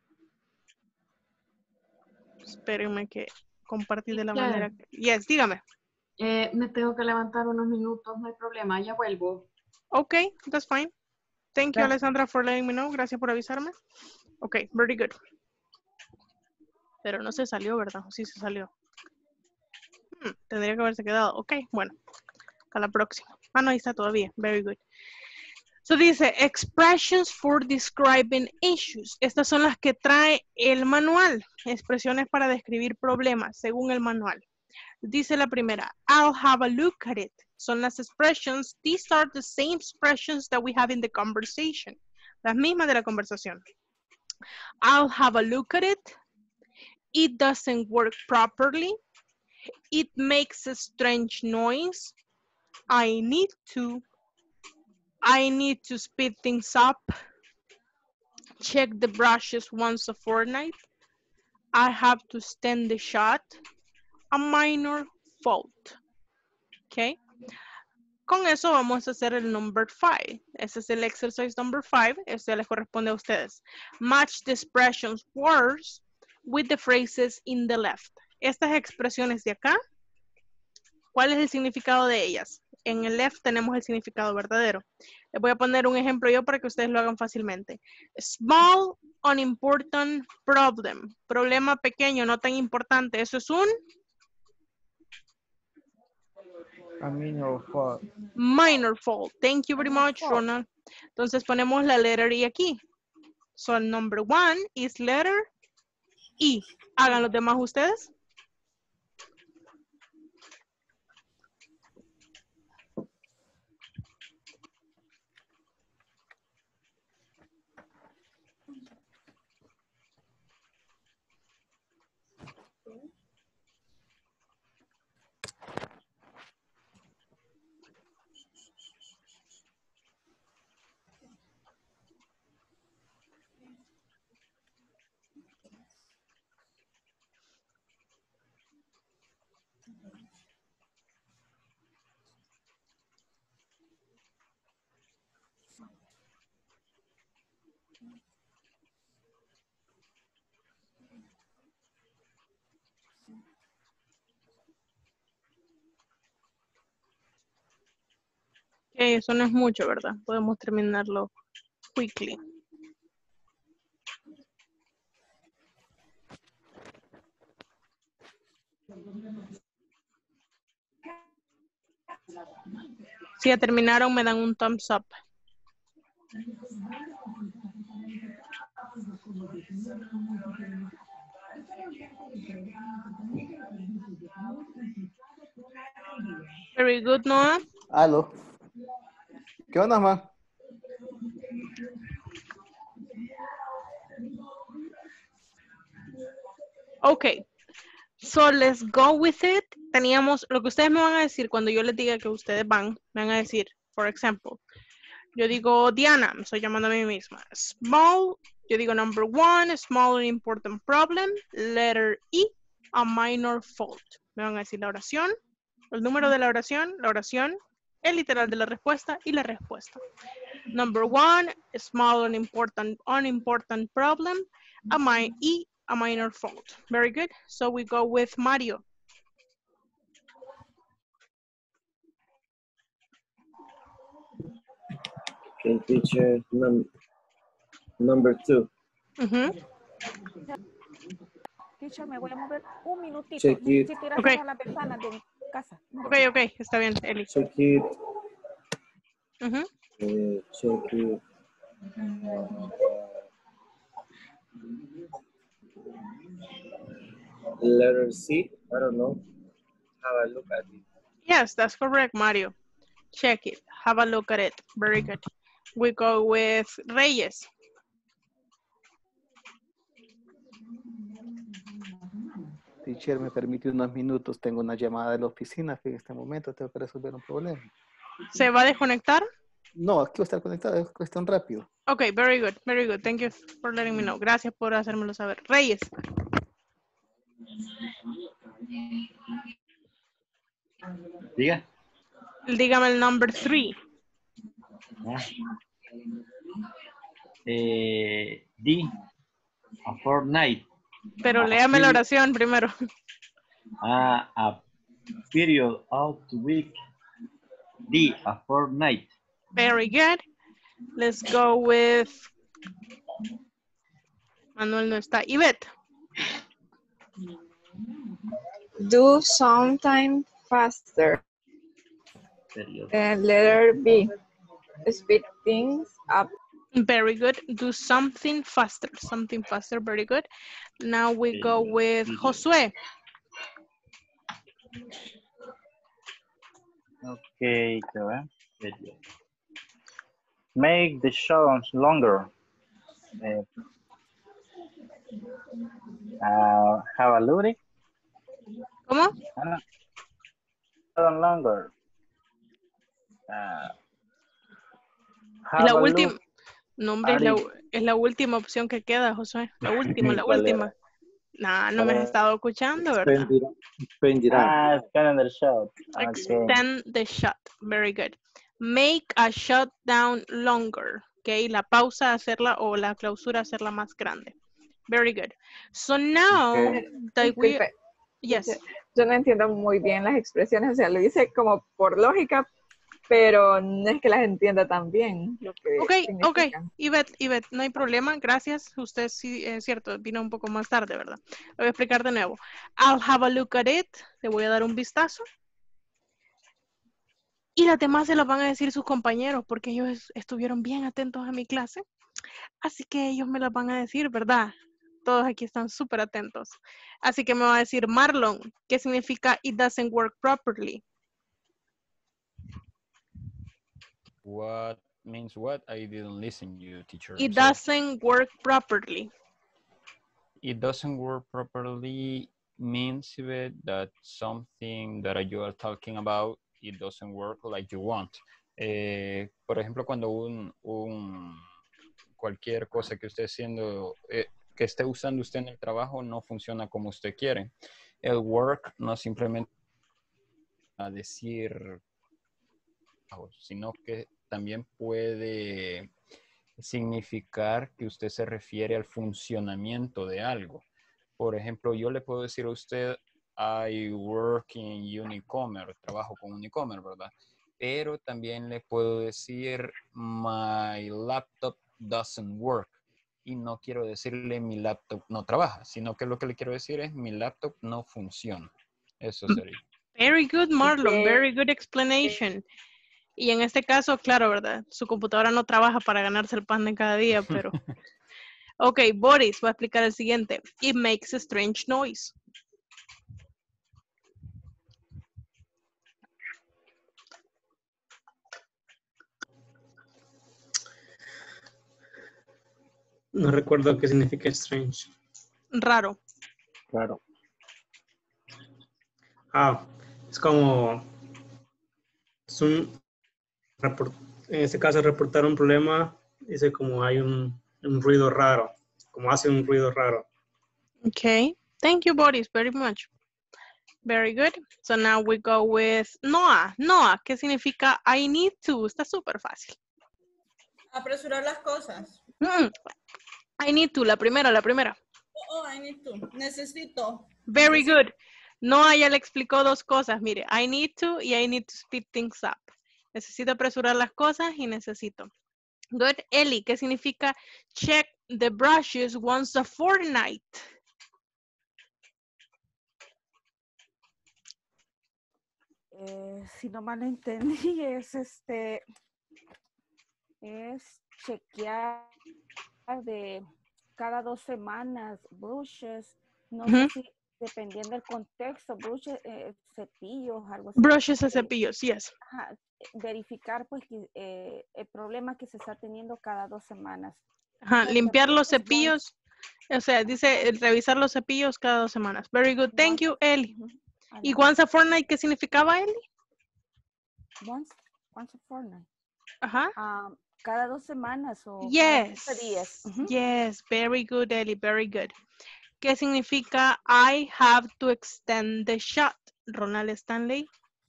Espérenme que compartí de la Claro. manera que... Yes, dígame. Eh, me tengo que levantar unos minutos, no hay problema, ya vuelvo. Ok, that's fine. Thank you, Gracias. Alessandra, for letting me know. Gracias por avisarme. Ok, very good. Pero no se salió, ¿verdad? Sí se salió. Hmm, tendría que haberse quedado. Ok, bueno. A la próxima. Ah, no, ahí está todavía. Very good. So dice, expressions for describing issues. Estas son las que trae el manual. Expresiones para describir problemas, según el manual. Dice la primera, I'll have a look at it. Son las expressions. These are the same expressions that we have in the conversation. Las mismas de la conversación. I'll have a look at it. It doesn't work properly. It makes a strange noise. I need to. I need to speed things up. Check the brushes once a fortnight. I have to stand the shot. A minor fault. Okay. Con eso vamos a hacer el number five. Ese es el exercise number five. Este les corresponde a ustedes. Match the expressions words with the phrases in the left. Estas expresiones de acá, ¿cuál es el significado de ellas? En el left tenemos el significado verdadero. Les voy a poner un ejemplo yo para que ustedes lo hagan fácilmente. Small, unimportant problem. Problema pequeño, no tan importante. Eso es un A minor fault. Minor fault. Thank you very much, Ronald. Entonces ponemos la letter E aquí. So number one is letter E. Hagan los demás ustedes. Ok, eso no es mucho, ¿verdad? Podemos terminarlo quickly. Si ya terminaron, me dan un thumbs up. Very good, Noah. Aló. ¿Qué onda, ma? Ok. So let's go with it. Teníamos lo que ustedes me van a decir cuando yo les diga que ustedes van. Me van a decir, por ejemplo, yo digo Diana, me estoy llamando a mí misma. Small, yo digo number one, small and important problem. Letter E, a minor fault. Me van a decir la oración, el número de la oración, la oración, el literal de la respuesta y la respuesta. Number one, small and important, unimportant problem. A mi E, a minor fault. Very good. So we go with Mario. Okay, teacher, num number two. Uh-huh. Teacher, me voy a mover un minutito. Check it. Necesito ir a Okay. cerrar las ventanas de mi casa. Ok, ok, está bien, Eli. Check it. Uh-huh. Uh, check it. Letter C, I don't know. Have a look at it. Yes, that's correct, Mario. Check it. Have a look at it. Very good. We go with Reyes. Teacher, me permite unos minutos. Tengo una llamada de la oficina que en este momento tengo que resolver un problema. ¿Se va a desconectar? No, aquí va a estar conectado. Es cuestión rápido. Ok, very good, very good. Thank you for letting me know. Gracias por hacérmelo saber. Reyes. Diga. Dígame el number three. Ah. Eh, D, a fortnight. Pero léame la oración primero. Uh, a period of the week. D, a fortnight. Very good. Let's go with Manuel no está. Yvette. Do sometime faster. And letter B. Speed things up. Very good. Do something faster. Something faster. Very good. Now we go with Josué. Okay, Joanne. Make the shows longer. Uh, uh, have a look. ¿Cómo? Uh, longer. Uh, Es la have a última. look. No, hombre, es la, Ari. es la última opción que queda, Josué. La última, la ¿Cuál última. era? Nah, no me has ¿Cuál era? estado escuchando, ¿verdad? Ah, extend the shot. Okay. Extend the shot. Very good. Make a shutdown longer. Okay, la pausa hacerla o la clausura hacerla más grande. Very good. So now Okay. that we... Disculpe. Yes. Yo no entiendo muy bien las expresiones, o sea, lo hice como por lógica, pero no es que las entienda tan bien. Lo que Ok, ok. significan. Ivette, Ivette, no hay problema. Gracias. Usted sí, es cierto, vino un poco más tarde, ¿verdad? Lo voy a explicar de nuevo. I'll have a look at it. Le voy a dar un vistazo. Y las demás se las van a decir sus compañeros porque ellos estuvieron bien atentos a mi clase. Así que ellos me las van a decir, ¿verdad? Todos aquí están súper atentos. Así que me va a decir Marlon, ¿qué significa it doesn't work properly? What means what? I didn't listen to you, teacher. It Sorry. doesn't work properly. It doesn't work properly means that something that you are talking about, it doesn't work like you want. Eh, por ejemplo, cuando un, un cualquier cosa que esté haciendo, eh, que esté usando usted en el trabajo no funciona como usted quiere. El work no simplemente a decir, sino que también puede significar que usted se refiere al funcionamiento de algo. Por ejemplo, yo le puedo decir a usted, I work in Unicommerce, trabajo con Unicommerce, ¿verdad? Pero también le puedo decir, my laptop doesn't work. Y no quiero decirle, mi laptop no trabaja, sino que lo que le quiero decir es, mi laptop no funciona. Eso sería. Very good, Marlon. Very good explanation. Y en este caso, claro, ¿verdad? Su computadora no trabaja para ganarse el pan de cada día, pero... Ok, Boris va a explicar el siguiente. It makes a strange noise. No recuerdo qué significa strange. Raro. Claro. Ah, es como... Es un... report- en este caso, reportar un problema, dice como hay un, un ruido raro, como hace un ruido raro. Okay. Thank you, Boris, very much. Very good. So now we go with Noah. Noah, ¿qué significa I need to? Está súper fácil. Apresurar las cosas. Mm, I need to, la primera, la primera. Oh, oh, I need to. Necesito. Very Necesito. good. Noah ya le explicó dos cosas. Mire, I need to y I need to speed things up. Necesito apresurar las cosas y necesito. Good. Eli, ¿qué significa check the brushes once a fortnight? Eh, si no mal entendí, es este, es chequear de cada dos semanas, brushes, no Ujú. sé si dependiendo del contexto, brushes, eh, cepillos, algo así. Brushes y Eh, cepillos, yes. ajá, verificar pues que, eh, el problema que se está teniendo cada dos semanas. Ajá, Check the limpiar los brushes once- cepillos. O sea, dice eh, revisar los cepillos cada dos semanas. Very good. Thank you, Eli. ¿Y once a fortnight qué significaba, Eli? Once, once a fortnight. Ajá. Um, cada dos semanas o cada Yes. quince días. Ujú. Yes, very good, Eli, very good. ¿Qué significa I have to extend the shot? Ronald Stanley.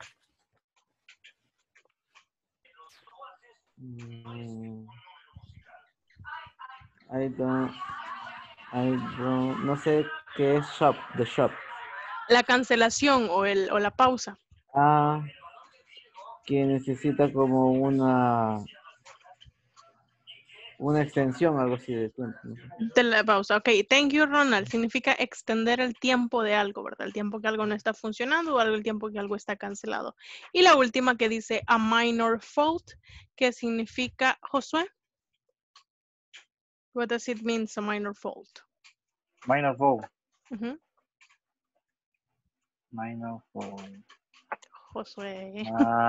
Mm, I don't, I don't, no sé qué es shop, the shop. La cancelación o, el, o la pausa. Ah, que necesita como una, una extensión, algo así de tiempo. ¿no? De la pausa. Ok, thank you, Ronald. Significa extender el tiempo de algo, ¿verdad? El tiempo que algo no está funcionando o algo el tiempo que algo está cancelado. Y la última que dice a minor fault, que significa, Josué. What does it mean, a minor fault? Minor fault. Ujú. Minor fault. Josué.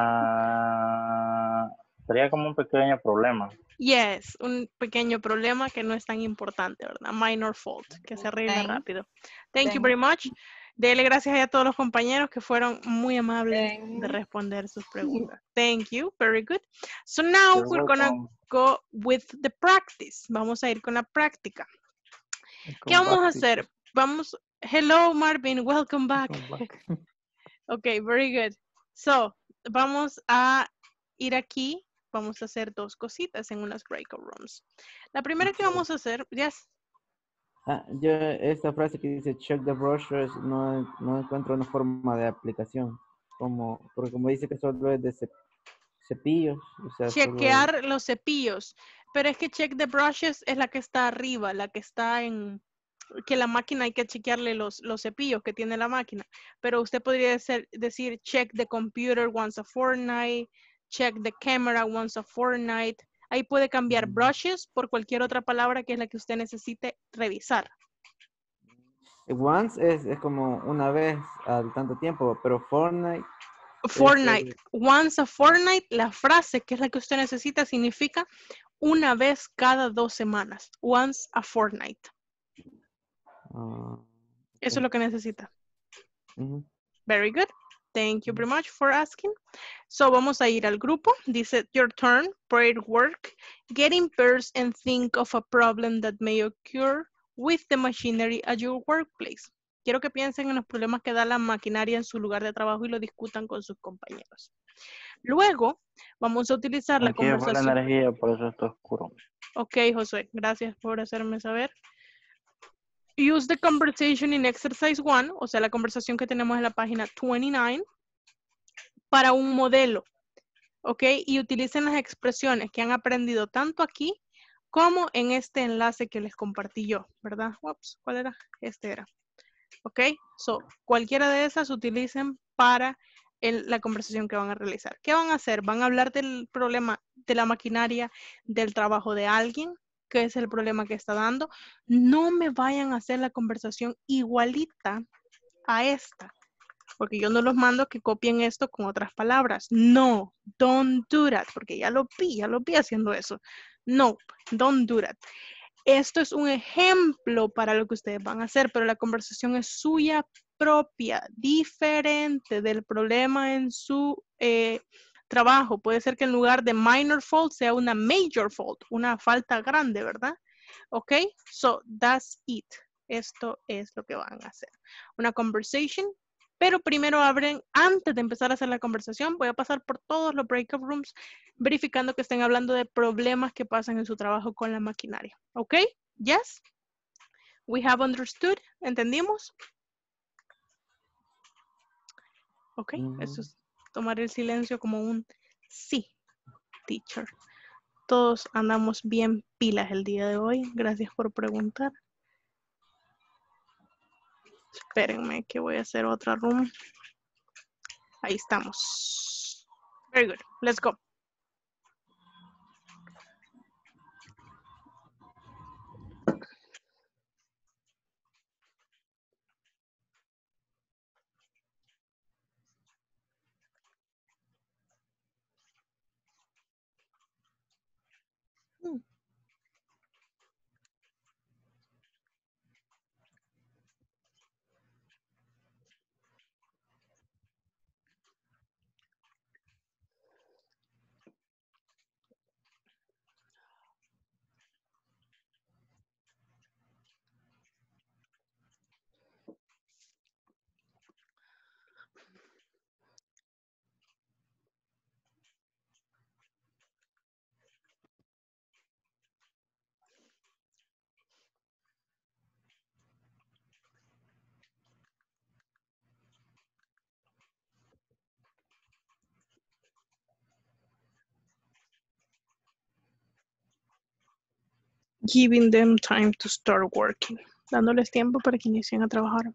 Ah, sería como un pequeño problema. Yes, un pequeño problema que no es tan importante, ¿verdad? Minor fault, que se arregla Thank- rápido. Thank you thank- very much. Dele gracias a todos los compañeros que fueron muy amables Thank- de responder sus preguntas. Thank you, very good. So now You're we're gonna welcome. go with the practice. Vamos a ir con la práctica. ¿Qué Welcome vamos a back, hacer? teacher. Vamos, hello Marvin, welcome back. Welcome back. Okay, very good. So, vamos a ir aquí. Vamos a hacer dos cositas en unas breakout rooms. La primera que vamos a hacer, yes. Ah, yo esta frase que dice check the brushes no, no encuentro una forma de aplicación. Como, porque como dice que solo es de cep- cepillos. O sea, solo es- Chequear los cepillos. Pero es que check the brushes es la que está arriba, la que está en, que la máquina hay que chequearle los, los cepillos que tiene la máquina, pero usted podría ser, decir check the computer once a fortnight, check the camera once a fortnight. Ahí puede cambiar brushes por cualquier otra palabra que es la que usted necesite revisar. Once es, es como una vez al tanto tiempo, pero fortnight. Fortnight, Es, once a fortnight, la frase que es la que usted necesita significa una vez cada dos semanas. Once a fortnight. uh, Eso es lo que necesita. uh-huh. Very good. Thank you very much for asking. So vamos a ir al grupo. Dice, your turn, private work, get in pairs and think of a problem that may occur with the machinery at your workplace. Quiero que piensen en los problemas que da la maquinaria en su lugar de trabajo y lo discutan con sus compañeros. Luego, vamos a utilizar la Aquí fue la conversación. energía, por eso está oscuro. Ok, Josué, gracias por hacerme saber. Use the conversation in exercise one, o sea, la conversación que tenemos en la página veintinueve, para un modelo, ¿ok? Y utilicen las expresiones que han aprendido tanto aquí como en este enlace que les compartí yo, ¿verdad? Ups, ¿cuál era? Este era. ¿Ok? So, cualquiera de esas utilicen para el, la conversación que van a realizar. ¿Qué van a hacer? Van a hablar del problema de la maquinaria, del trabajo de alguien, que es el problema que está dando. No me vayan a hacer la conversación igualita a esta, porque yo no los mando que copien esto con otras palabras. No, don't do that, porque ya lo vi, ya lo vi haciendo eso. No, don't do that. Esto es un ejemplo para lo que ustedes van a hacer, pero la conversación es suya propia, diferente del problema en su eh, trabajo. Puede ser que en lugar de minor fault sea una major fault, una falta grande, ¿verdad? Ok, so that's it. Esto es lo que van a hacer. Una conversation, pero primero abren, antes de empezar a hacer la conversación, voy a pasar por todos los breakout rooms, verificando que estén hablando de problemas que pasan en su trabajo con la maquinaria. ¿Ok? Yes? We have understood. ¿Entendimos? Ok, mm. Eso es tomar el silencio como un sí, teacher. Todos andamos bien pilas el día de hoy. Gracias por preguntar. Espérenme que voy a hacer otra room. Ahí estamos. Very good. Let's go. Hmm. Giving them time to start working. Dándoles tiempo para que inicien a trabajar.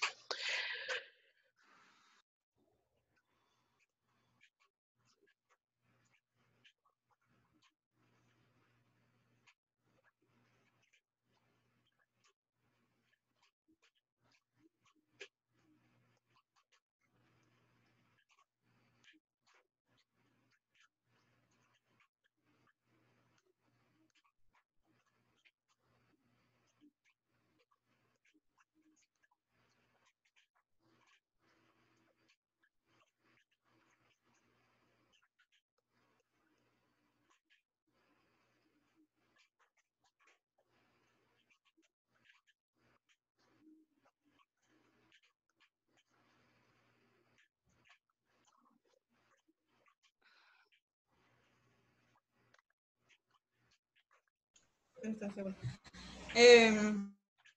Um,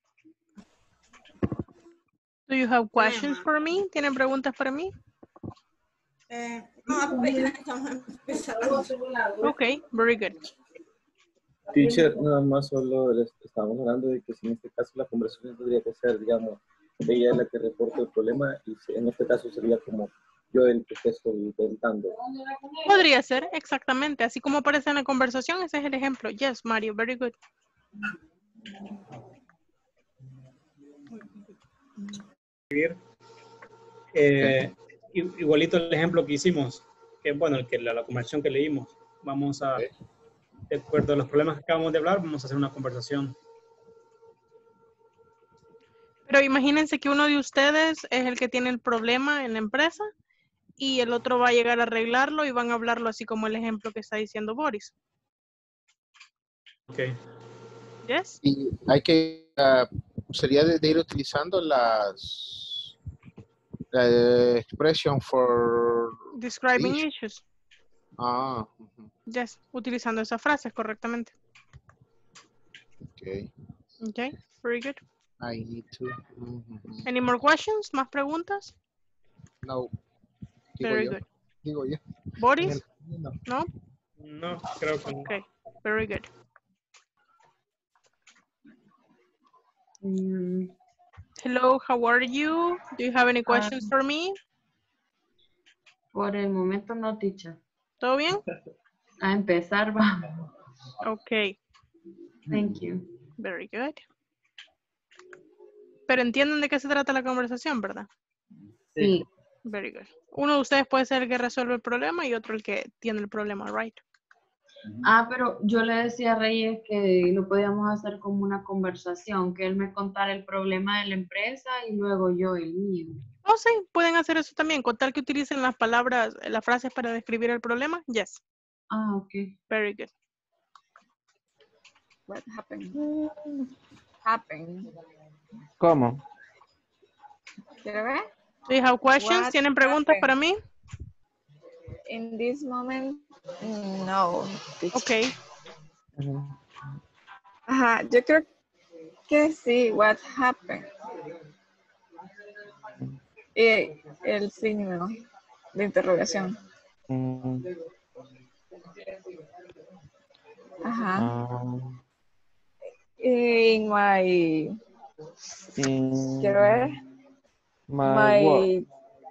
Do you have questions for me? ¿Tienen preguntas para mí? Eh, no, apenas estamos empezando. Okay, very good. Teacher, nada más solo les estábamos hablando de que si en este caso la conversación tendría que ser, digamos, ella es la que reporta el problema y en este caso sería como yo el que estoy intentando. Podría ser, exactamente. Así como aparece en la conversación, ese es el ejemplo. Yes, Mario, very good. Eh, igualito el ejemplo que hicimos, que bueno, el que, la, la conversación que leímos. Vamos a, de acuerdo a los problemas que acabamos de hablar, vamos a hacer una conversación. Pero imagínense que uno de ustedes es el que tiene el problema en la empresa y el otro va a llegar a arreglarlo y van a hablarlo así como el ejemplo que está diciendo Boris. Ok. Yes. Y hay que, uh, sería de, de ir utilizando las, la expression for Describing issue. issues. Ah. Uh-huh. Yes, utilizando esas frases correctamente. Okay. Okay, very good. I need to. Mm-hmm. Any more questions? ¿Más preguntas? No. Digo Very yo. good. Digo yo. Boris? No. No? No, creo que no. Okay, very good. Mm. Hello, how are you? Do you have any questions Um, for me? Por el momento no, teacher. ¿Todo bien? A empezar, vamos. Okay. Thank you. Very good. Pero entienden de qué se trata la conversación, ¿verdad? Sí. Very good. Uno de ustedes puede ser el que resuelve el problema y otro el que tiene el problema, right? Ah, pero yo le decía a Reyes que lo podíamos hacer como una conversación, que él me contara el problema de la empresa y luego yo el mío. Oh, sí, pueden hacer eso también, con tal que utilicen las palabras, las frases para describir el problema. Yes. Ah, ok. Very good. What happened? Happened. ¿Cómo? ¿Quiero ver? Do you have questions? What ¿Tienen preguntas happened? para mí? In this moment, no. Ok. Ajá, yo creo que sí. What happened? Y el signo de interrogación. Mm, Ajá. um, In my, in quiero ver, my work. my,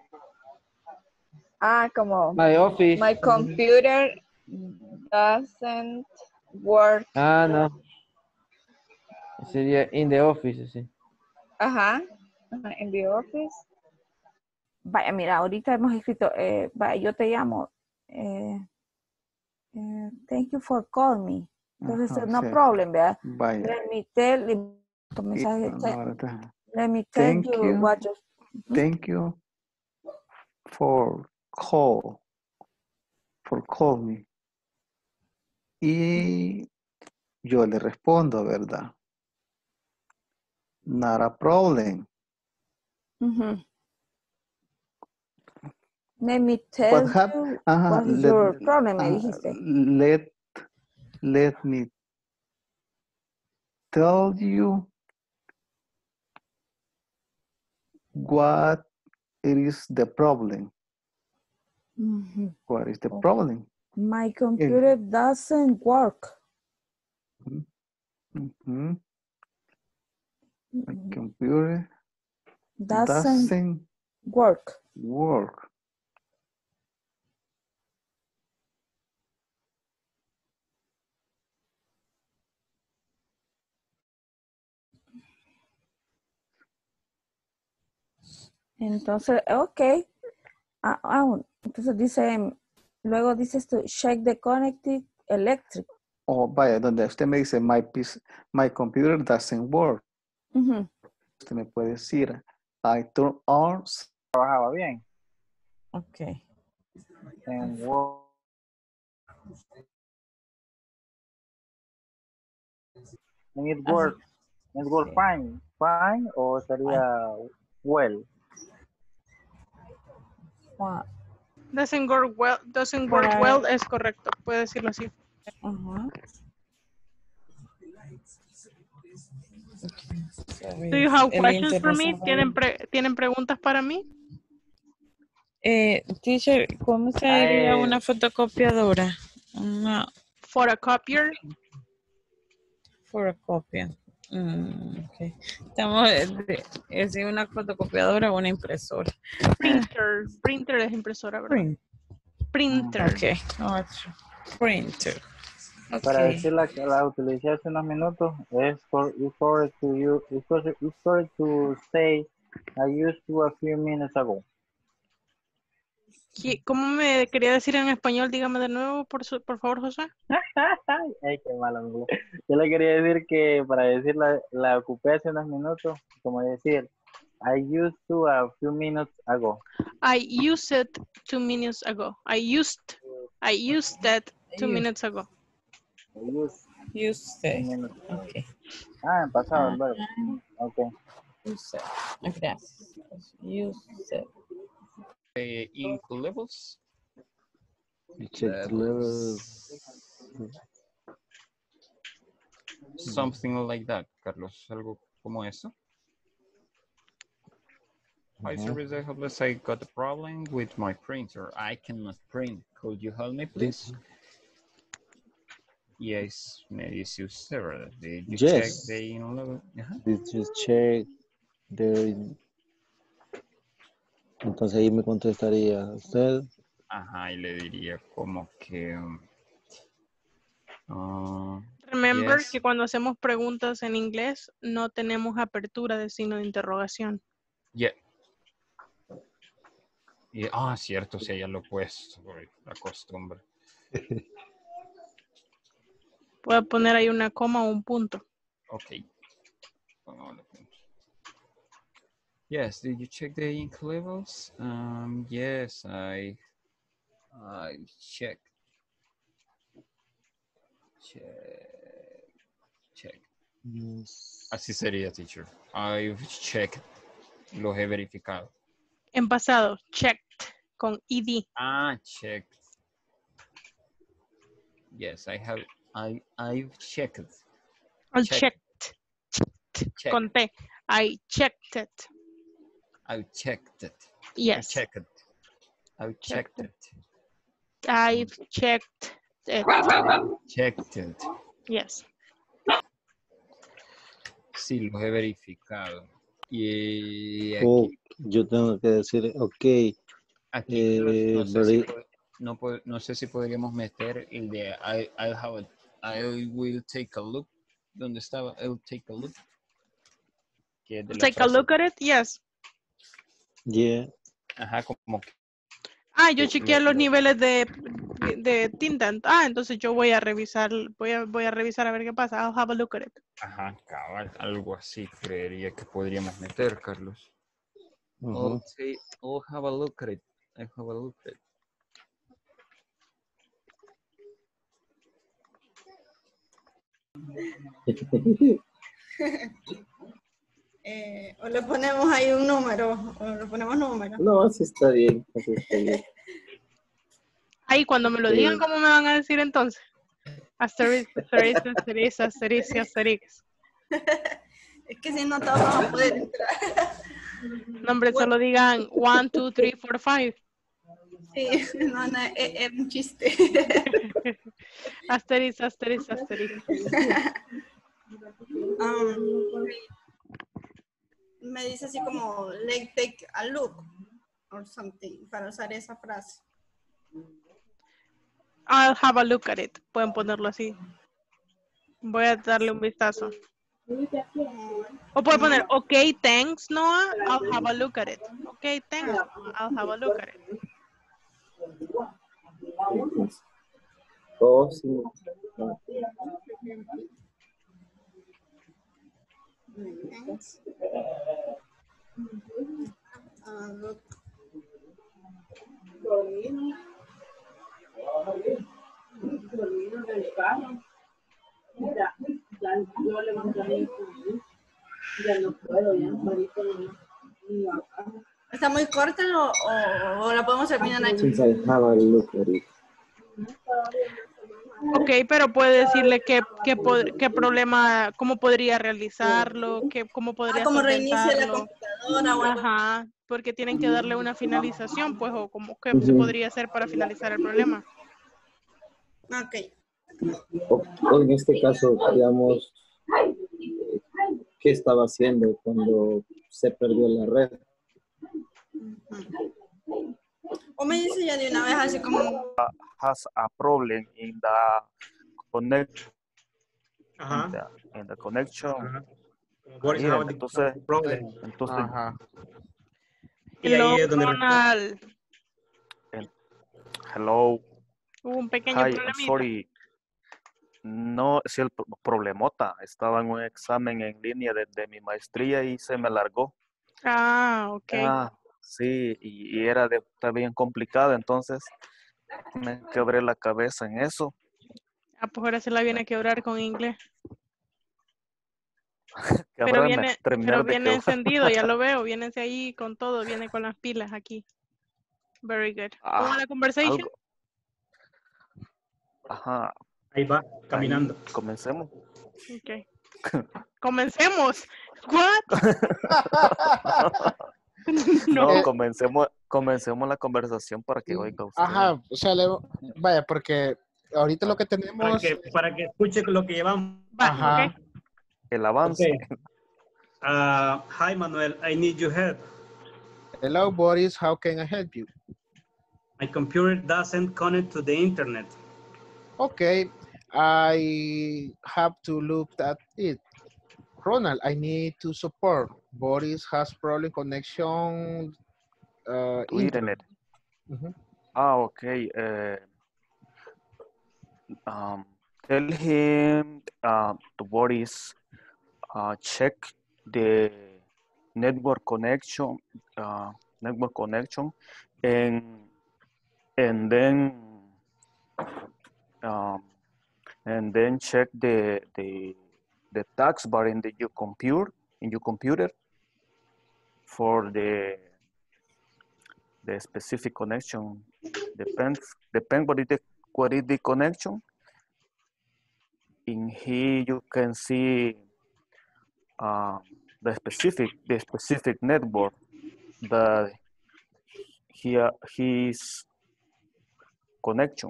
ah, como, My office. my computer doesn't work. Ah, no. Sería in the office, sí. Ajá, ajá, in the office. Vaya, mira, ahorita hemos escrito, eh, vaya, yo te llamo. Eh, eh, thank you for calling me. Entonces, Ajá, no sí. problem, ¿verdad? Vaya. Let me tell, Y mensaje, ahora está. let me tell Thank you, you. what you, Thank you for call. For call me. Y yo le respondo, ¿verdad? Not a problem. uh-huh. Let me tell What hap- you Ajá, what is let, your problem, me ajá, dijiste. let, let me tell you what it is the problem. Uh-huh. What is the problem? My computer doesn't work. Mm-hmm. My computer Doesn't, doesn't work. work. Entonces, ok. Ah, ah, entonces dice, luego dices tú, check the connected electric. O vaya, donde usted me dice, my, piece, my computer doesn't work. Uh-huh. Usted me puede decir, I turn on. Trabajaba bien. Ok. En Word. And it works. It works fine. Fine o sería well. Wow. Doesn't work well, doesn't work Para- well es correcto, puede decirlo así. Ajá. Do you have El questions for me? internacional. ¿Tienen, pre ¿Tienen preguntas para mí? Eh, teacher, ¿cómo se diría Eh, una fotocopiadora? Una... Photocopier. For a copy. Mm, okay. Estamos, de- ¿es de una fotocopiadora o una impresora? Printer. Printer es impresora, ¿verdad? Print. Printer. Okay. Oh, printer. Para Okay. decir la que la utilicé hace unos minutos, es for, it's for to you, it's for, it's for to say, I used to a few minutes ago. ¿Qué- ¿Cómo me quería decir en español? Dígame de nuevo, por, su- por favor, José. Ay, qué malo. mi inglés. Yo le quería decir que para decir la, la ocupé hace unos minutos, como decir, I used to a few minutes ago. I used it two minutes ago. I used, I used that two minutes ago. I used Used two it. minutes. Okay. Ah, en pasado el verbo. Ok. Used it. Gracias. Used it. Uh, ink levels. You check the level. Something like that, Carlos. Algo como eso. Hi, Uh-huh. service. I hope I got a problem with my printer. I cannot print. Could you help me, please? Yes, me dice usted, ¿verdad? Did you check Yes. the ink level? Ajá. Did you check the... Entonces ahí me contestaría usted. Ajá, y le diría como que... um, Remember yes. que cuando hacemos preguntas en inglés no tenemos apertura de signo de interrogación. Yeah. Y- ah, cierto, sí, ya lo he puesto, por la costumbre. Puede poner ahí una coma o un punto. Ok. Pongámosle punto. Yes, did you check the ink levels? Um, yes, I, I checked. Check. Check. Yes. Así sería, teacher. I've checked. Los he verificado. En pasado, checked con ed. Ah, checked. Yes, I have. I I've checked. I Check. checked. Check. Con T. I checked it. I checked it. Yes. I checked it. I checked it. I've checked it. Checked it. Yes. Sí, los he verificado. Y aquí, Oh, yo tengo que decir, ok. aquí Carlos, Eh, no, sé si, veri- pod- no, pod- no sé si podríamos meter el de I, I'll have a, I will take a look. ¿Dónde estaba? I'll take a look. Que es de la Take a frase. look at it. Yes. yeah. Ajá, como que Ah, yo lo- chequeé lo- los lo- niveles de, de tinta. Ah, entonces yo voy a revisar, voy a, voy a revisar a ver qué pasa. I'll have a look at it. Ajá, cabal, algo así creería que podríamos meter, Carlos. I'll, Ujú. take- I'll have a look at it. I'll have a look at it. Eh, o le ponemos ahí un número, o le ponemos número. No, así está bien, así está bien. Ahí cuando me lo Sí. digan, ¿cómo me van a decir entonces? Asterisco, asterisco, asterisco, asterisco, asterisco. Es que si no todos vamos a poder entrar. No, hombre, solo digan one, two, three, four, five. Sí, no, no, es, es un chiste. Asterisco, asterisco, asterisco. Um, me dice así como, like, take a look, or something, para usar esa frase. I'll have a look at it. Pueden ponerlo así. Voy a darle un vistazo. O puede poner, ok, thanks, Noah. I'll have a look at it. Ok, thanks, Noah. I'll have a look at it. Oh, sí. Thanks. Uh, look. Mira, ya yo levanté mi ya no puedo, ya no ¿Está muy corta o, o, o la podemos terminar ahí? Since I have a look at it. Ok, pero puede decirle qué, qué, pod- qué problema, cómo podría realizarlo, qué, cómo podría Ah, como reinicia la solventarlo. computadora o algo. Ajá, porque tienen que darle una finalización, pues, o como qué se Ujú. podría hacer para finalizar el problema. Ok. O, o en este caso, digamos, qué estaba haciendo cuando se perdió la red. O me dice ya de una vez así como... Has a problem in the connection. Ajá. In the, in the connection. Ajá. What is Miren, how the entonces, problem? entonces, Ajá. Y ahí Hello, es donde Ronald. en- hello. Hubo un pequeño Hi, I'm problemita. sorry. No, es el pro- problemota. Estaba en un examen en línea de, de mi maestría y se me largó. Ah, ok. Ah, sí, y, y era de, está bien complicado, entonces me quebré la cabeza en eso. Ah, pues ahora se la viene a quebrar con inglés. Pero Quebrarme, viene, terminar pero de viene quebrar. encendido, ya lo veo. Viene ahí con todo, viene con las pilas aquí. Very good. ¿Cómo va Ah, la conversation? algo. Ajá. Ahí va, caminando. Ahí, comencemos. Ok. Comencemos. What? No, No. comencemos, comencemos la conversación para que oiga usted. Ajá, o sea, le- vaya, porque ahorita lo que Para tenemos... que, para que escuche lo que llevamos. Ajá. El avance. Okay. Uh, hi, Manuel. I need your help. Hello, Boris. How can I help you? My computer doesn't connect to the internet. Okay, I have to look at it. Ronald, I need to support. Boris has problem connection uh, To internet. Mhm. Ah, okay. Uh, um, tell him uh, to Boris uh, check the network connection, uh, network connection, and and then um, and then check the the the tax bar in the your computer in your computer for the the specific connection. Depends depend what is the what is the connection. In here you can see uh, the specific the specific network that here his connection.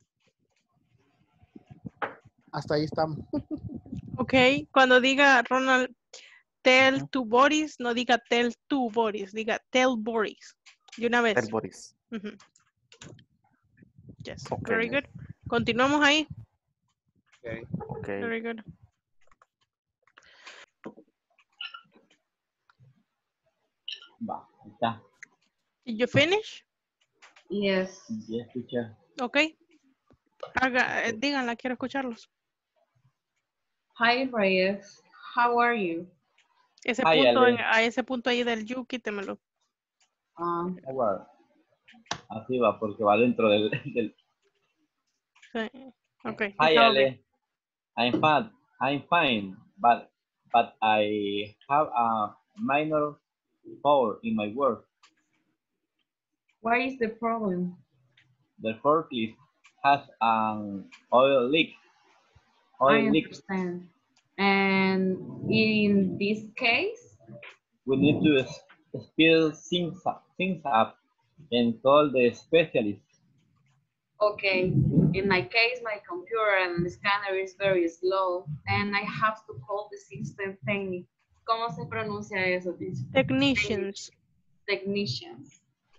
Hasta ahí estamos. Ok, cuando diga Ronald, tell to Boris, no diga tell to Boris, diga tell Boris. De una vez. Tell Boris. Ujú. Yes, Okay. very good. Continuamos ahí. Okay. Okay. Very good. Va, ahí está. Did you finish? Yes. Yes, teacher. Ok. Haga, eh, díganla, quiero escucharlos. Hi, Reyes. How are you? Ese Hi, punto, en- Ale. a ese punto ahí del you, quítemelo. Um, Igual. Así va, porque va dentro del... del... Sí. Ok. Hi, está Ale. bien. I'm fine. I'm fine, but but I have a minor fault in my work. what is the problem? The forklift has an oil leak. Oil I leak. understand. And in this case, We need to s- speed things up, things up and call the specialist. okay, in my case, my computer and scanner is very slow, and I have to call the system technic. ¿Cómo se pronuncia eso, teacher? Technicians. Technicians.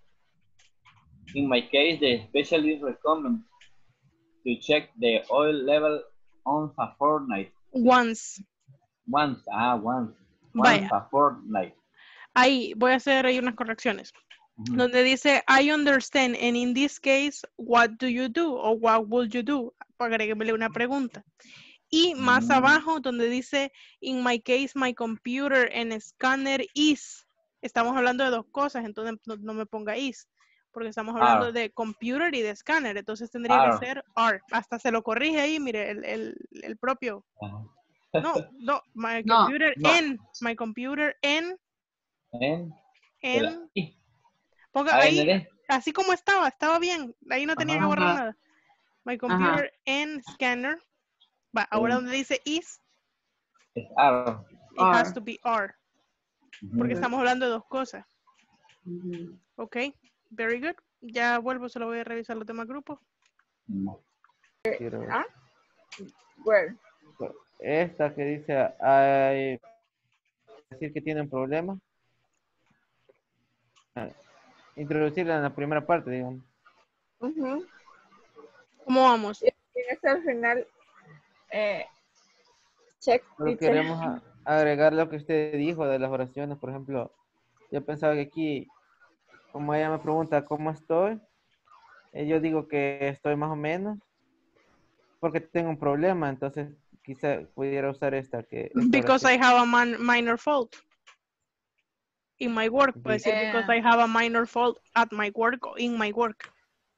In my case, the specialist recommends to check the oil level once a fortnight. Once. Once, ah, once. Once Vaya. a fortnight. Ahí voy a hacer ahí unas correcciones. Ujú. Donde dice, I understand, and in this case, what do you do? O what would you do? Para agregarle una pregunta. Y más Mm. abajo, donde dice, in my case, my computer and scanner is. Estamos hablando de dos cosas, entonces no, no me ponga is. Porque estamos hablando Are. de computer y de scanner. Entonces tendría Are. que ser are. Hasta se lo corrige ahí, mire, el, el, el propio. Ajá. No, no, my No, computer no. and, my computer and, En de la and. I. Ponga ahí, A N D. así como estaba, estaba bien. Ahí no tenía que Ajá. borrar Ajá. nada. My computer and scanner. Va, ahora En- donde dice is, Es are. it has Are. to be are. Ujú. Porque estamos hablando de dos cosas. Mhm. Ok, very good. Ya vuelvo, solo voy a revisar los demás grupos. No. Quiero ver. ¿Ah? Where? esta que dice, hay, decir que tienen problemas. Ah, introducirla en la primera parte, digamos. Ujú. ¿Cómo vamos? Y tienes al final, eh, check, Solo teacher. queremos a- agregar lo que usted dijo de las oraciones, por ejemplo. Yo pensaba que aquí, como ella me pregunta cómo estoy, eh, yo digo que estoy más o menos, porque tengo un problema, entonces quizá pudiera usar esta que esta Because I oración. have a man- minor fault. In my work, puede Be- decir because I Eh, have a minor fault at my work or in my work.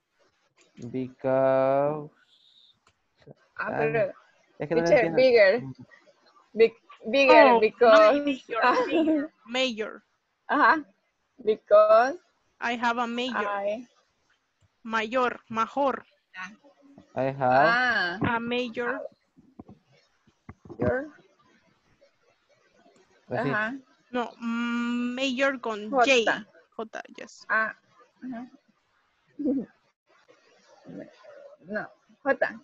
Because ah, ah, pero, es que no lo teacher, entiendo. bigger, big, bigger, Oh, because, major, major, major. ajá, because I have a major. I, Mayor, major. I have. ah, A major. your, Así. ajá, No, mm, major con J. J, J, yes. ah, ajá. No, J,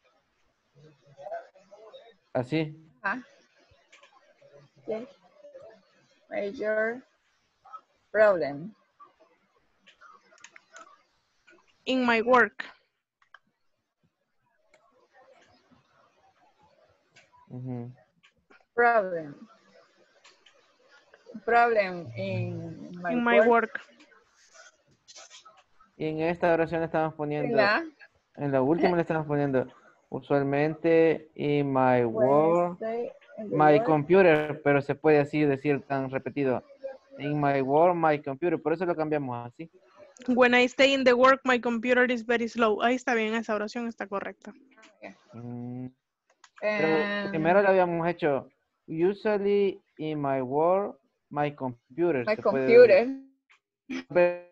Así. ajá, yes, major problem, In my work. Ujú. problem, problem in my In my work, work. Y en esta oración estamos poniendo, la, en la última le estamos poniendo, usualmente, in my work, Wednesday in the my work, computer, pero se puede así decir tan repetido. In my work, my computer, por eso lo cambiamos así. When I stay in the work, my computer is very slow. Ahí está bien, esa oración está correcta. Mm, pero and primero lo habíamos hecho, usually in my work, my computer, my se puede computer,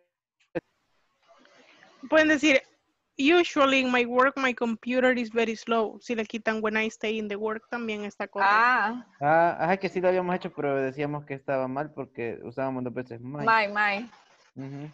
Pueden decir, usually in my work, my computer is very slow. Si le quitan when I stay in the work, también está correcto. ah, Ah, ajá, que sí lo habíamos hecho, pero decíamos que estaba mal porque usábamos dos veces my. my, my, Ujú.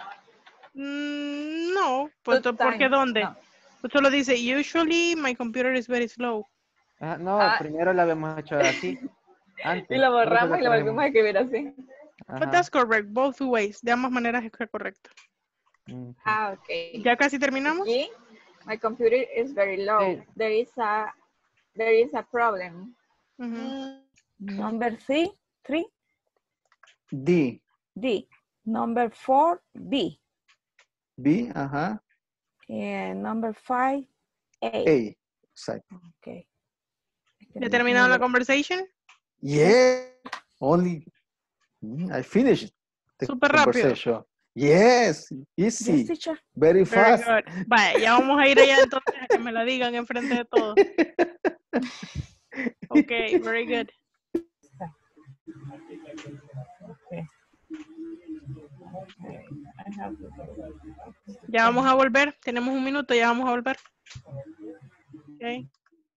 Mm, no, pues two ¿por qué times, dónde? no, Pues solo dice, usually my computer is very slow. Ajá, no, ah, primero lo habíamos hecho así, y antes. lo Por eso borramos lo y lo volvimos corregimos. a escribir así. But Ajá. that's correct, both ways. De ambas maneras es correcto. Ujú. Ah, okay. ¿Ya casi terminamos? Aquí, my computer is very low. Sí. There is a, there is a problem. Ujú. Number three, three, D. D. Number four, B. B, ajá. And number five, A. A. Exacto. Okay. ¿Ya terminado la conversation? Yeah. Only mm, I finished the Súper rápido. conversation. Yes. Easy. Yes, teacher. Very Very fast. good. Vaya, ya vamos a ir allá entonces a que me la digan enfrente de todos. Ok, very good. Okay. Okay. I have to go. Ya vamos a volver. Tenemos un minuto, ya vamos a volver. Okay.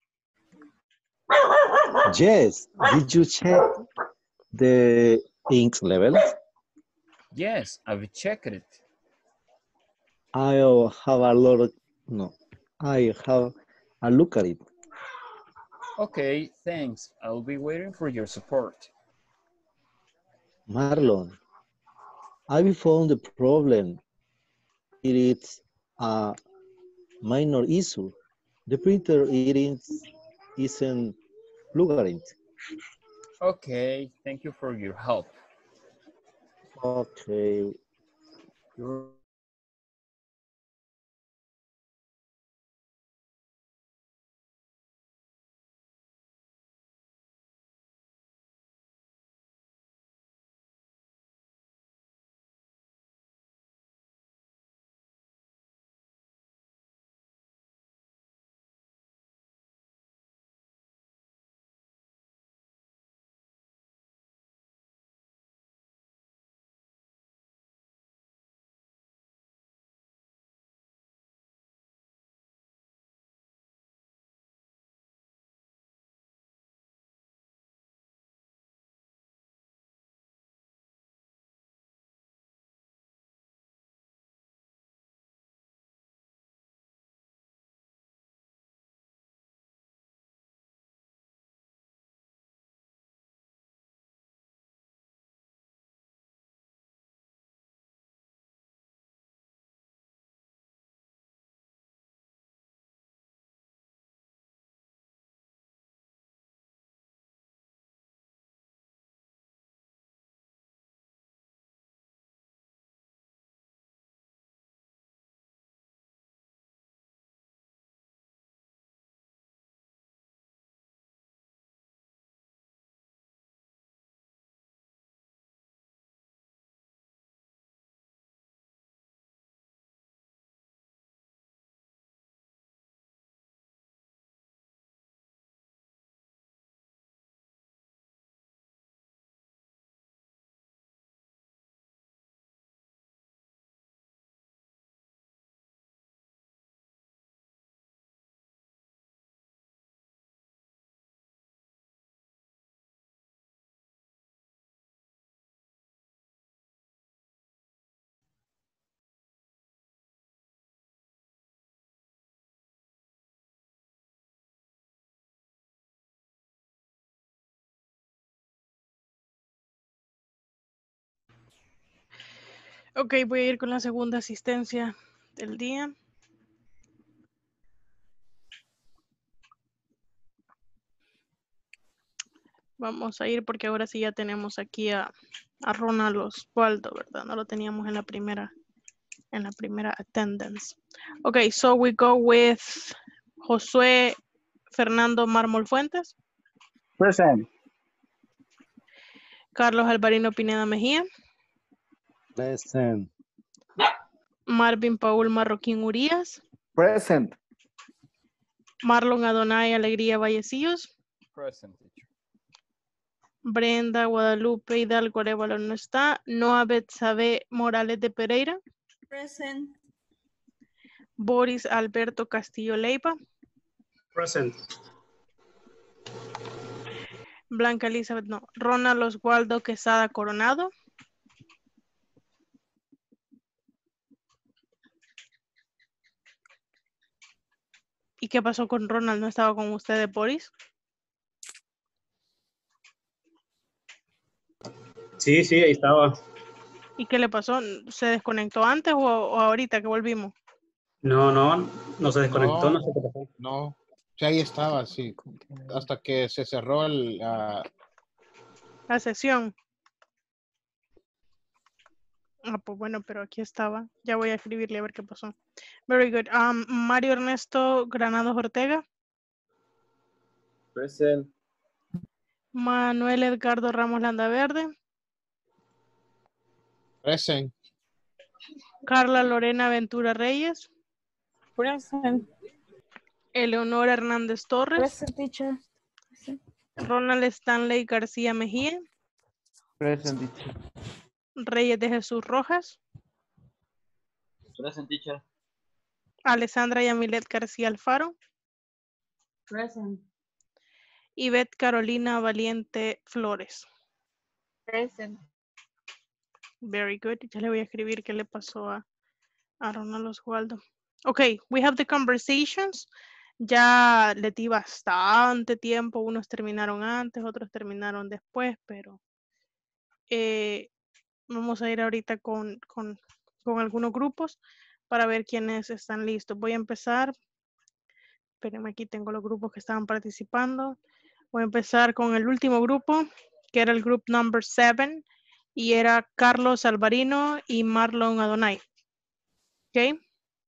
Yes. Did you check the ink level? Yes, I've checked it. I have a lot of, no, I have a look at it. Okay, thanks. I'll be waiting for your support. Marlon, I found the problem. It is a minor issue. The printer it is, isn't plugged. Okay, thank you for your help. Okay. You're Ok, voy a ir con la segunda asistencia del día. Vamos a ir porque ahora sí ya tenemos aquí a, a Ronald Osvaldo, ¿verdad? No lo teníamos en la primera, en la primera attendance. Ok, so we go with Josué Fernando Mármol Fuentes. Present. Carlos Alvarino Pineda Mejía. Present. Marvin Paul Marroquín Urías. Present. Marlon Adonai Alegría Vallecillos. Present, teacher. Brenda Guadalupe Hidalgo Arevalo no está. Noa Betsabe Morales de Pereira. Present. Boris Alberto Castillo Leiva. Present. Blanca Elizabeth, no. Ronald Oswaldo Quesada Coronado. ¿Y qué pasó con Ronald? ¿No estaba con ustedes, Boris? Sí, sí, ahí estaba. ¿Y qué le pasó? ¿Se desconectó antes o, o ahorita que volvimos? No, no, no se desconectó, no, No, sé qué pasó. no. Sí, ahí estaba, sí. Hasta que se cerró el... ah, La sesión. Ah, pues bueno, pero aquí estaba. Ya voy a escribirle a ver qué pasó. Very good. Um, Mario Ernesto Granados Ortega. Present. Manuel Edgardo Ramos Landaverde. present. Carla Lorena Ventura Reyes. Present. Eleonora Hernández Torres. Present, teacher. Present. Ronald Stanley García Mejía. Present, teacher. Reyes de Jesús Rojas. Present, teacher. Alessandra Yamilet García Alfaro. Present. Ivette Carolina Valiente Flores. Present. Very good. Ya le voy a escribir qué le pasó a, a Ronald Oswaldo. Ok, we have the conversations. Ya le di bastante tiempo. Unos terminaron antes, otros terminaron después, pero eh, vamos a ir ahorita con, con, con algunos grupos para ver quiénes están listos. Voy a empezar. Espérenme, aquí tengo los grupos que estaban participando. Voy a empezar con el último grupo, que era el group number seven, y era Carlos Alvarino y Marlon Adonai. ¿Ok?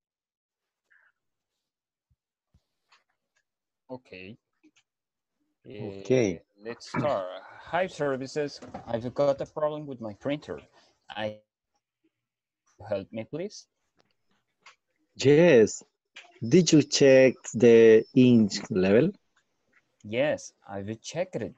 Okay. Okay. Uh, let's start. Hi, services. I've got a problem with my printer. I help me, please. Yes. Did you check the ink level? Yes, I've checked it.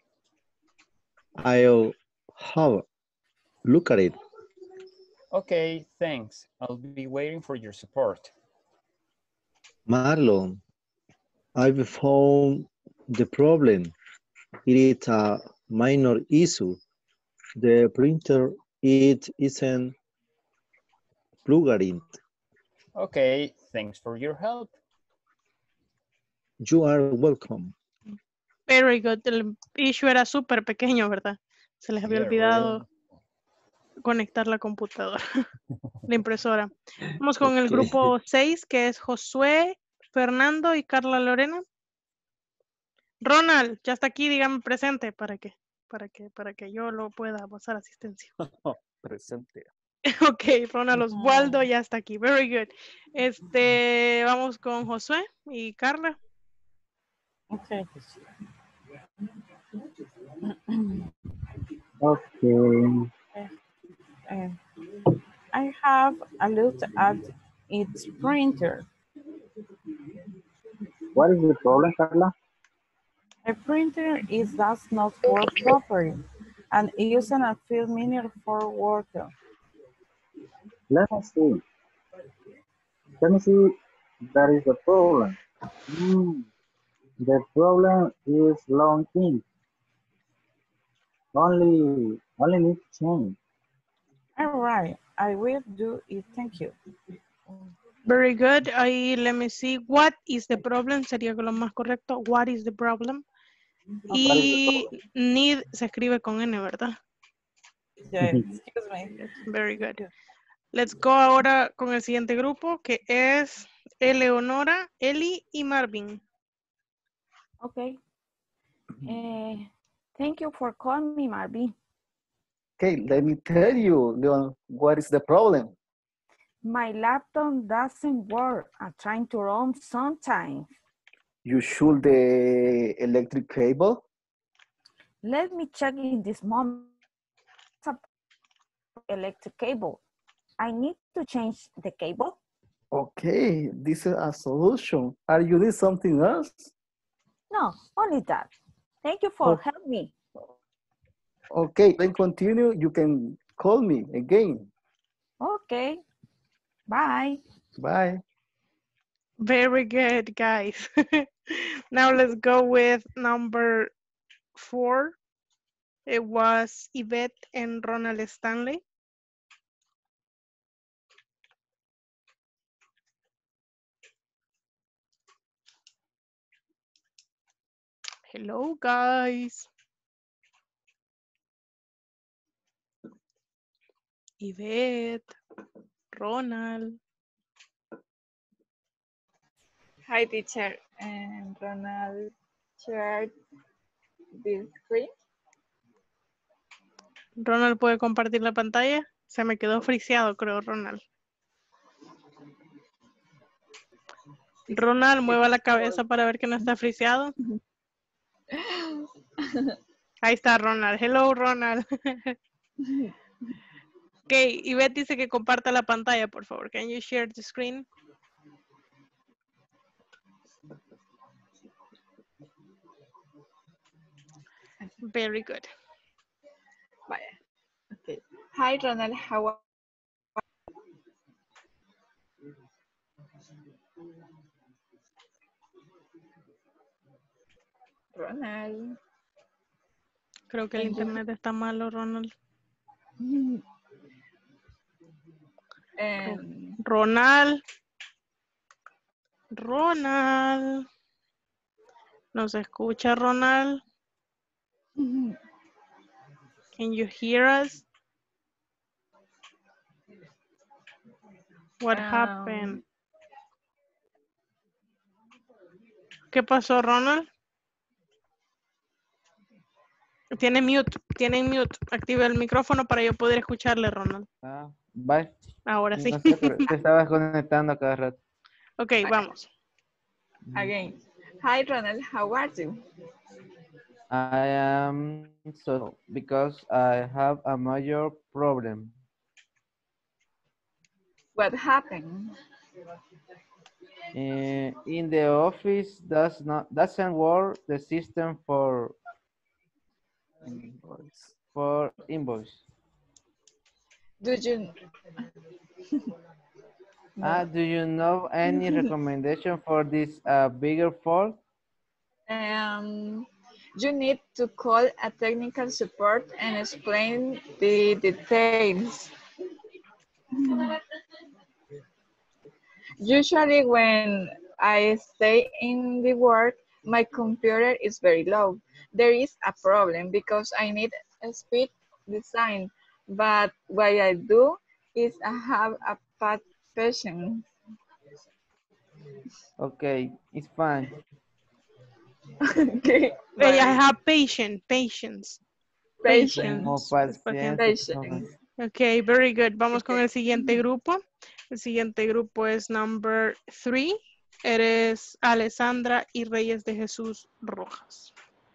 I'll have a look at it. Okay, thanks. I'll be waiting for your support. Marlon, I've found the problem. It is a minor issue. The printer it isn't plugged in. Okay, thanks for your help. You are welcome. Very good. El issue era súper pequeño, ¿verdad? Se les había Yeah, olvidado really. conectar la computadora, la impresora. Vamos con el Okay. grupo seis, que es Josué, Fernando y Carla Lorena. Ronald, ya está aquí, dígame presente para que, para que, para que yo lo pueda pasar asistencia. Presente. Ok, Ronald Oswaldo ya está aquí. Very good. Este, vamos con Josué y Carla. Okay. Okay. Uh, I have a look at its printer. What is the problem, Carla? The printer is does not work properly and using a film miniature for worker. Let me see. Let me see. That is the problem. Hmm. The problem is long ink. Only, only need to change. All right, I will do it. Thank you. Very good. Ahí, let me see. What is the problem? Sería lo más correcto. What is the problem? Y need se escribe con N, ¿verdad? Yeah, excuse me. Very good. Let's go ahora con el siguiente grupo, que es Eleonora, Eli y Marvin. Okay. Uh, thank you for calling me, Marvin. Okay, let me tell you, Leon, what is the problem? My laptop doesn't work. I'm trying to run sometimes. You should the electric cable? Let me check in this moment. Electric cable. I need to change the cable. Okay, this is a solution. Are you need something else? No, only that. Thank you for Oh. helping me. Okay, then continue. You can call me again. Okay. Bye. Bye. Very good, guys. Now let's go with number four. It was Yvette and Ronald Stanley. Hello, guys. Yvette, Ronald. Hi, teacher. And Ronald shared the screen. Ronald, ¿puede compartir la pantalla? Se me quedó friseado, creo, Ronald. Ronald, mueva la cabeza para ver que no está friseado. Ahí está Ronald. Hello, Ronald. Ok, Ivette dice que comparta la pantalla, por favor. Can you share the screen? Very good. Vaya. Okay. Hi, Ronald. How are Ronald? Creo que el internet está malo, Ronald. Um, Ronald. Ronald. ¿No se escucha, Ronald? Can you hear us? What um, happened? ¿Qué pasó, Ronald? Tiene mute, tiene mute. Activa el micrófono para yo poder escucharle, Ronald. Ah, bye. Ahora sí. No sé, pero te estabas conectando a cada rato. Ok, vamos. Again. Hi, Ronald. How are you? I am so because I have a major problem. What happened? Uh, in the office does not doesn't work the system for for invoice. Do you Ah, do you know any recommendation for this uh, bigger fault? um you need to call a technical support and explain the details. Usually when I stay in the work, my computer is very low. There is a problem because I need a speed design, but what I do is I have a bad patience. Okay, it's fine. Okay, Hey, I bye. have patience, patience. Tengo Patience. paciencia. Patience. Ok, very good. Vamos con el siguiente grupo. El siguiente grupo es number three. Eres Alessandra y Reyes de Jesús Rojas.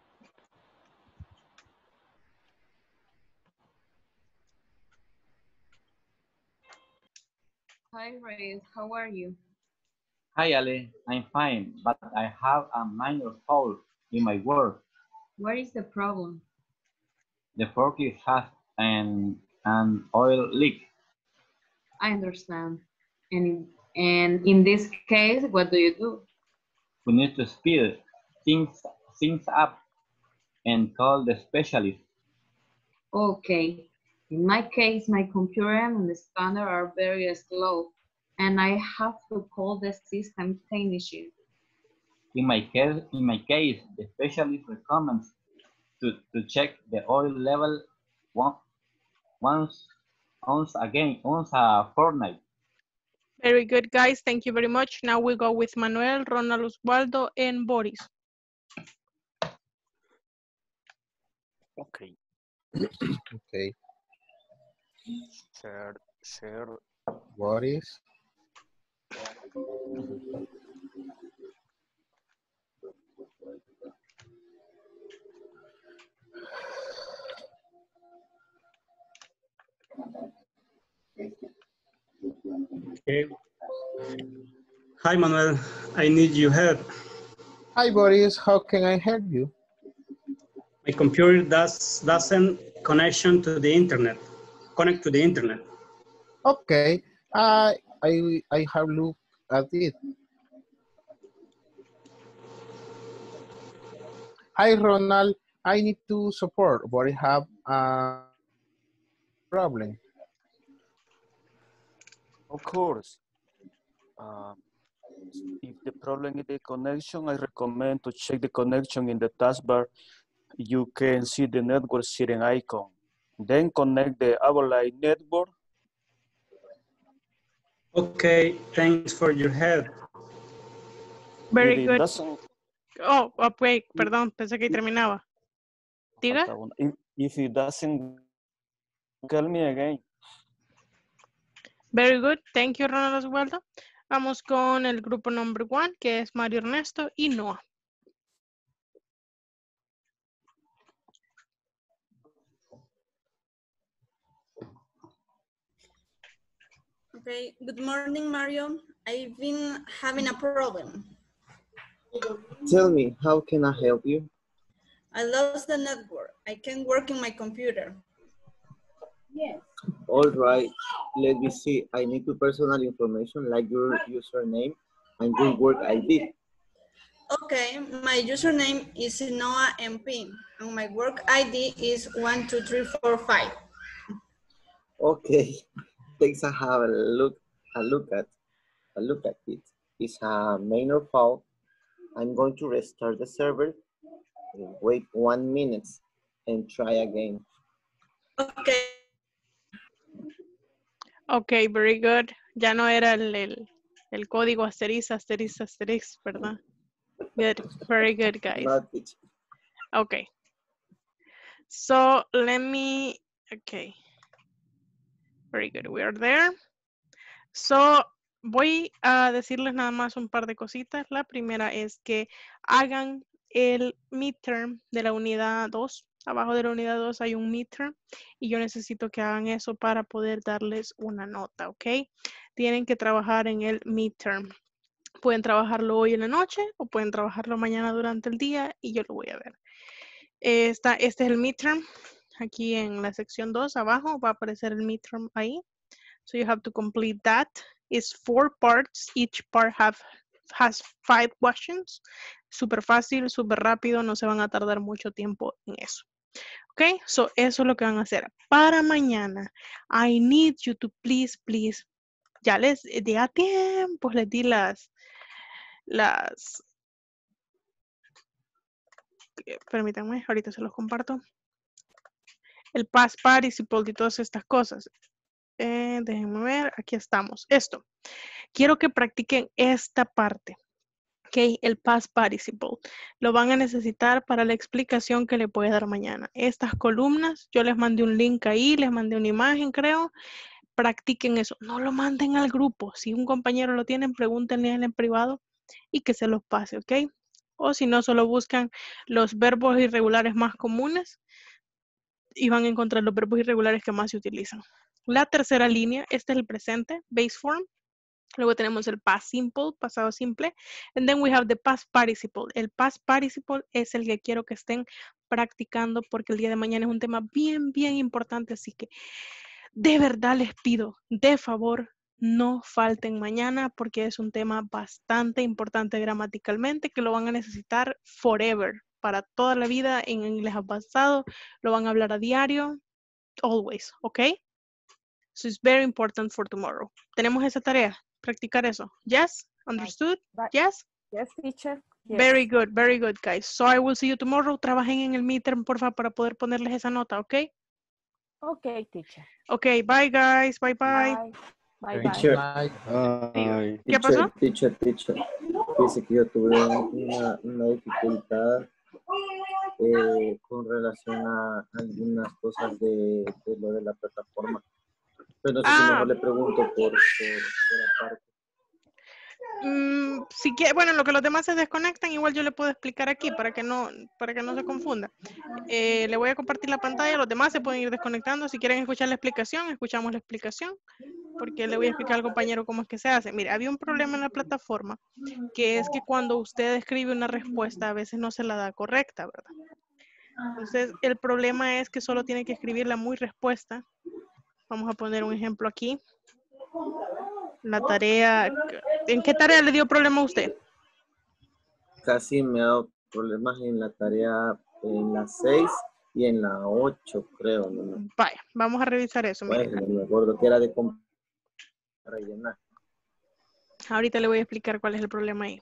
Hi, Reyes. How are you? Hi, Ale. I'm fine, but I have a minor fault in my work. What is the problem? The forklift has an, an oil leak. I understand. And in, and in this case, what do you do? We need to speed things, things up and call the specialist. Okay. In my case, my computer and the scanner are very slow, and I have to call the system technician. In my case, in my case, the specialist recommends to, to check the oil level one, once once again, once a fortnight. Very good, guys. Thank you very much. Now we go with Manuel, Ronald Osvaldo, and Boris. Okay. Okay. Share, share. Boris. Okay. Hi, Manuel. I need your help. Hi, Boris. How can I help you? My computer does, doesn't connection to the internet. Connect to the internet. Okay. I I I have looked at it. Hi, Ronald. I need to support, but I have a problem. Of course. Uh, if the problem is the connection, I recommend to check the connection in the taskbar. You can see the network sharing icon. Then connect the Avaloy network. Okay, thanks for your help. Very If it good. doesn't, Oh, oh, wait, perdón, pensé que terminaba. Diga. if, if it doesn't, call me again. Very good. Thank you, Ronald Osvaldo. Vamos con el grupo number one, que es Mario Ernesto y Noah. Okay, good morning, Mario. I've been having a problem. Tell me, how can I help you? I lost the network. I can't work in my computer. Yes. All right, let me see. I need your personal information like your username and your work I D. Okay, my username is Noah M P and my work I D is one two three four five. Okay, thanks. I have a look, a look at, a look at it. It's a minor fault. I'm going to restart the server. Wait one minute and try again. Okay. Okay, very good. Ya no era el, el, el código asterisco, asterisco, asterisco, ¿verdad? Good, very good, guys. Okay. So let me, okay. Very good, we are there. So voy a decirles nada más un par de cositas. La primera es que hagan el midterm de la unidad dos. Abajo de la unidad dos hay un midterm y yo necesito que hagan eso para poder darles una nota, ¿ok? Tienen que trabajar en el midterm. Pueden trabajarlo hoy en la noche o pueden trabajarlo mañana durante el día y yo lo voy a ver. Esta, este es el midterm. Aquí en la sección dos, abajo, va a aparecer el midterm ahí. So you have to complete that. It's four parts. Each part have, has five questions. Súper fácil, súper rápido. No se van a tardar mucho tiempo en eso. Ok, so eso es lo que van a hacer. Para mañana, I need you to please, please. Ya les di a tiempo, les di las, las, permítanme, ahorita se los comparto. El past participle y todas estas cosas. Eh, déjenme ver, aquí estamos. Esto. Quiero que practiquen esta parte. Ok, el past participle. Lo van a necesitar para la explicación que le voy a dar mañana. Estas columnas, yo les mandé un link ahí, les mandé una imagen, creo. Practiquen eso. No lo manden al grupo. Si un compañero lo tiene, pregúntenle en privado y que se los pase, ¿ok? O si no, solo buscan los verbos irregulares más comunes y van a encontrar los verbos irregulares que más se utilizan. La tercera línea, este es el presente, base form. Luego tenemos el past simple, pasado simple. And then we have the past participle. El past participle es el que quiero que estén practicando porque el día de mañana es un tema bien, bien importante. Así que de verdad les pido, de favor, no falten mañana porque es un tema bastante importante gramaticalmente que lo van a necesitar forever. Para toda la vida en inglés avanzado. Lo van a hablar a diario. Always, ¿ok? So it's very important for tomorrow. Tenemos esa tarea. Practicar eso. Yes? Understood? Bye. Yes? Yes, teacher. Yes. Very good, very good, guys. So I will see you tomorrow. Trabajen en el midterm, porfa, para poder ponerles esa nota, ¿ok? Okay, teacher. Okay, bye guys, bye bye. Bye. Bye, bye. Teacher, ¿Qué teacher, pasó? teacher, teacher. Dice que yo tuve una, una dificultad eh, con relación a algunas cosas de, de lo de la plataforma. Pero no sé si Ah. mejor le pregunto por, por, por aparte. Mm, si quiere, bueno, lo que los demás se desconectan, igual yo le puedo explicar aquí para que no, para que no se confunda. Eh, le voy a compartir la pantalla, los demás se pueden ir desconectando. Si quieren escuchar la explicación, escuchamos la explicación, porque le voy a explicar al compañero cómo es que se hace. Mira, había un problema en la plataforma, que es que cuando usted escribe una respuesta, a veces no se la da correcta, ¿verdad? Entonces, el problema es que solo tiene que escribir la muy respuesta. Vamos a poner un ejemplo aquí. La tarea, ¿en qué tarea le dio problema a usted? Casi me ha dado problemas en la tarea en la seis y en la ocho, creo. ¿No? Vaya, vamos a revisar eso. Bueno, Miren. me acuerdo que era de comp- rellenar. Ahorita le voy a explicar cuál es el problema ahí.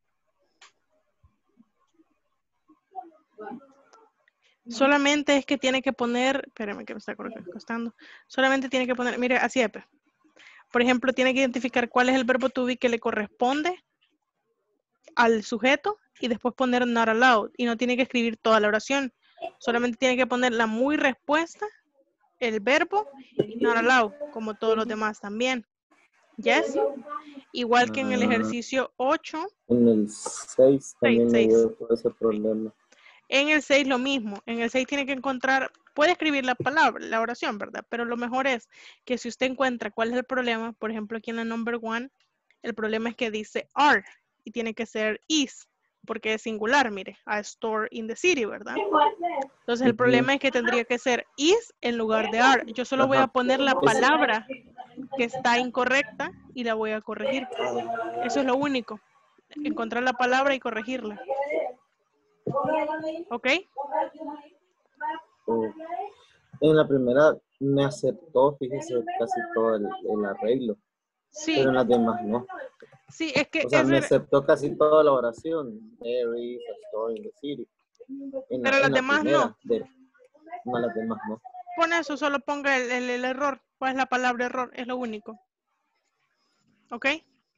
Solamente es que tiene que poner, espérame que me está costando. Solamente tiene que poner, mire, así es. Por ejemplo, tiene que identificar cuál es el verbo to be que le corresponde al sujeto y después poner not allowed. Y no tiene que escribir toda la oración. Solamente tiene que poner la muy respuesta, el verbo y not allowed, como todos los demás también. ¿Yes? Igual que en el ejercicio ocho. En el seis también me seis. dio todo ese problema. En el seis lo mismo. En el seis tiene que encontrar, puede escribir la palabra, la oración, ¿verdad? Pero lo mejor es que si usted encuentra cuál es el problema, por ejemplo, aquí en la number one, el problema es que dice are y tiene que ser is, porque es singular, mire, a store in the city, ¿verdad? Entonces el problema es que tendría que ser is en lugar de are. Yo solo voy a poner la palabra que está incorrecta y la voy a corregir. Eso es lo único. Encontrar la palabra y corregirla. ¿Ok? Oh. En la primera me aceptó, fíjese, casi todo el, el arreglo. Sí. Pero en las demás no. Sí, es que... O sea, es me ver... aceptó casi toda la oración. There is a story in the city. En la, Pero las en la demás primera, no. De, no, las demás no. Pon eso, solo ponga el, el, el error. ¿Cuál es la palabra error? Es lo único. ¿Ok?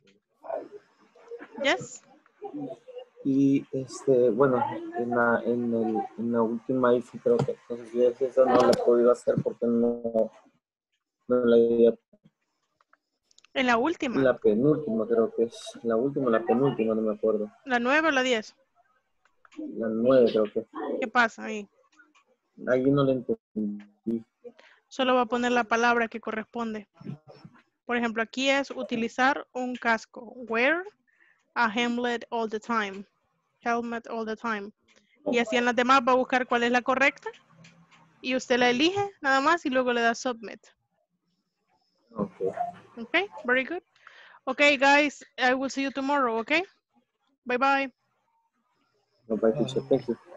¿Yes? Y este, bueno, en la, en el, en la última ahí sí creo que, entonces si es eso no la he podido hacer porque no, no la había. En la última. La penúltima creo que es, la última, la penúltima, no me acuerdo. ¿La nueve o la diez? La nueve creo que. ¿Qué pasa ahí? Ahí no le entendí. Solo va a poner la palabra que corresponde. Por ejemplo, aquí es utilizar un casco. Wear a helmet all the time. Helmet all the time. Y así en las demás va a buscar cuál es la correcta. Y usted la elige nada más y luego le da submit. Okay. Okay, very good. Okay, guys, I will see you tomorrow, okay? Bye-bye. Bye-bye, teacher. Thank you.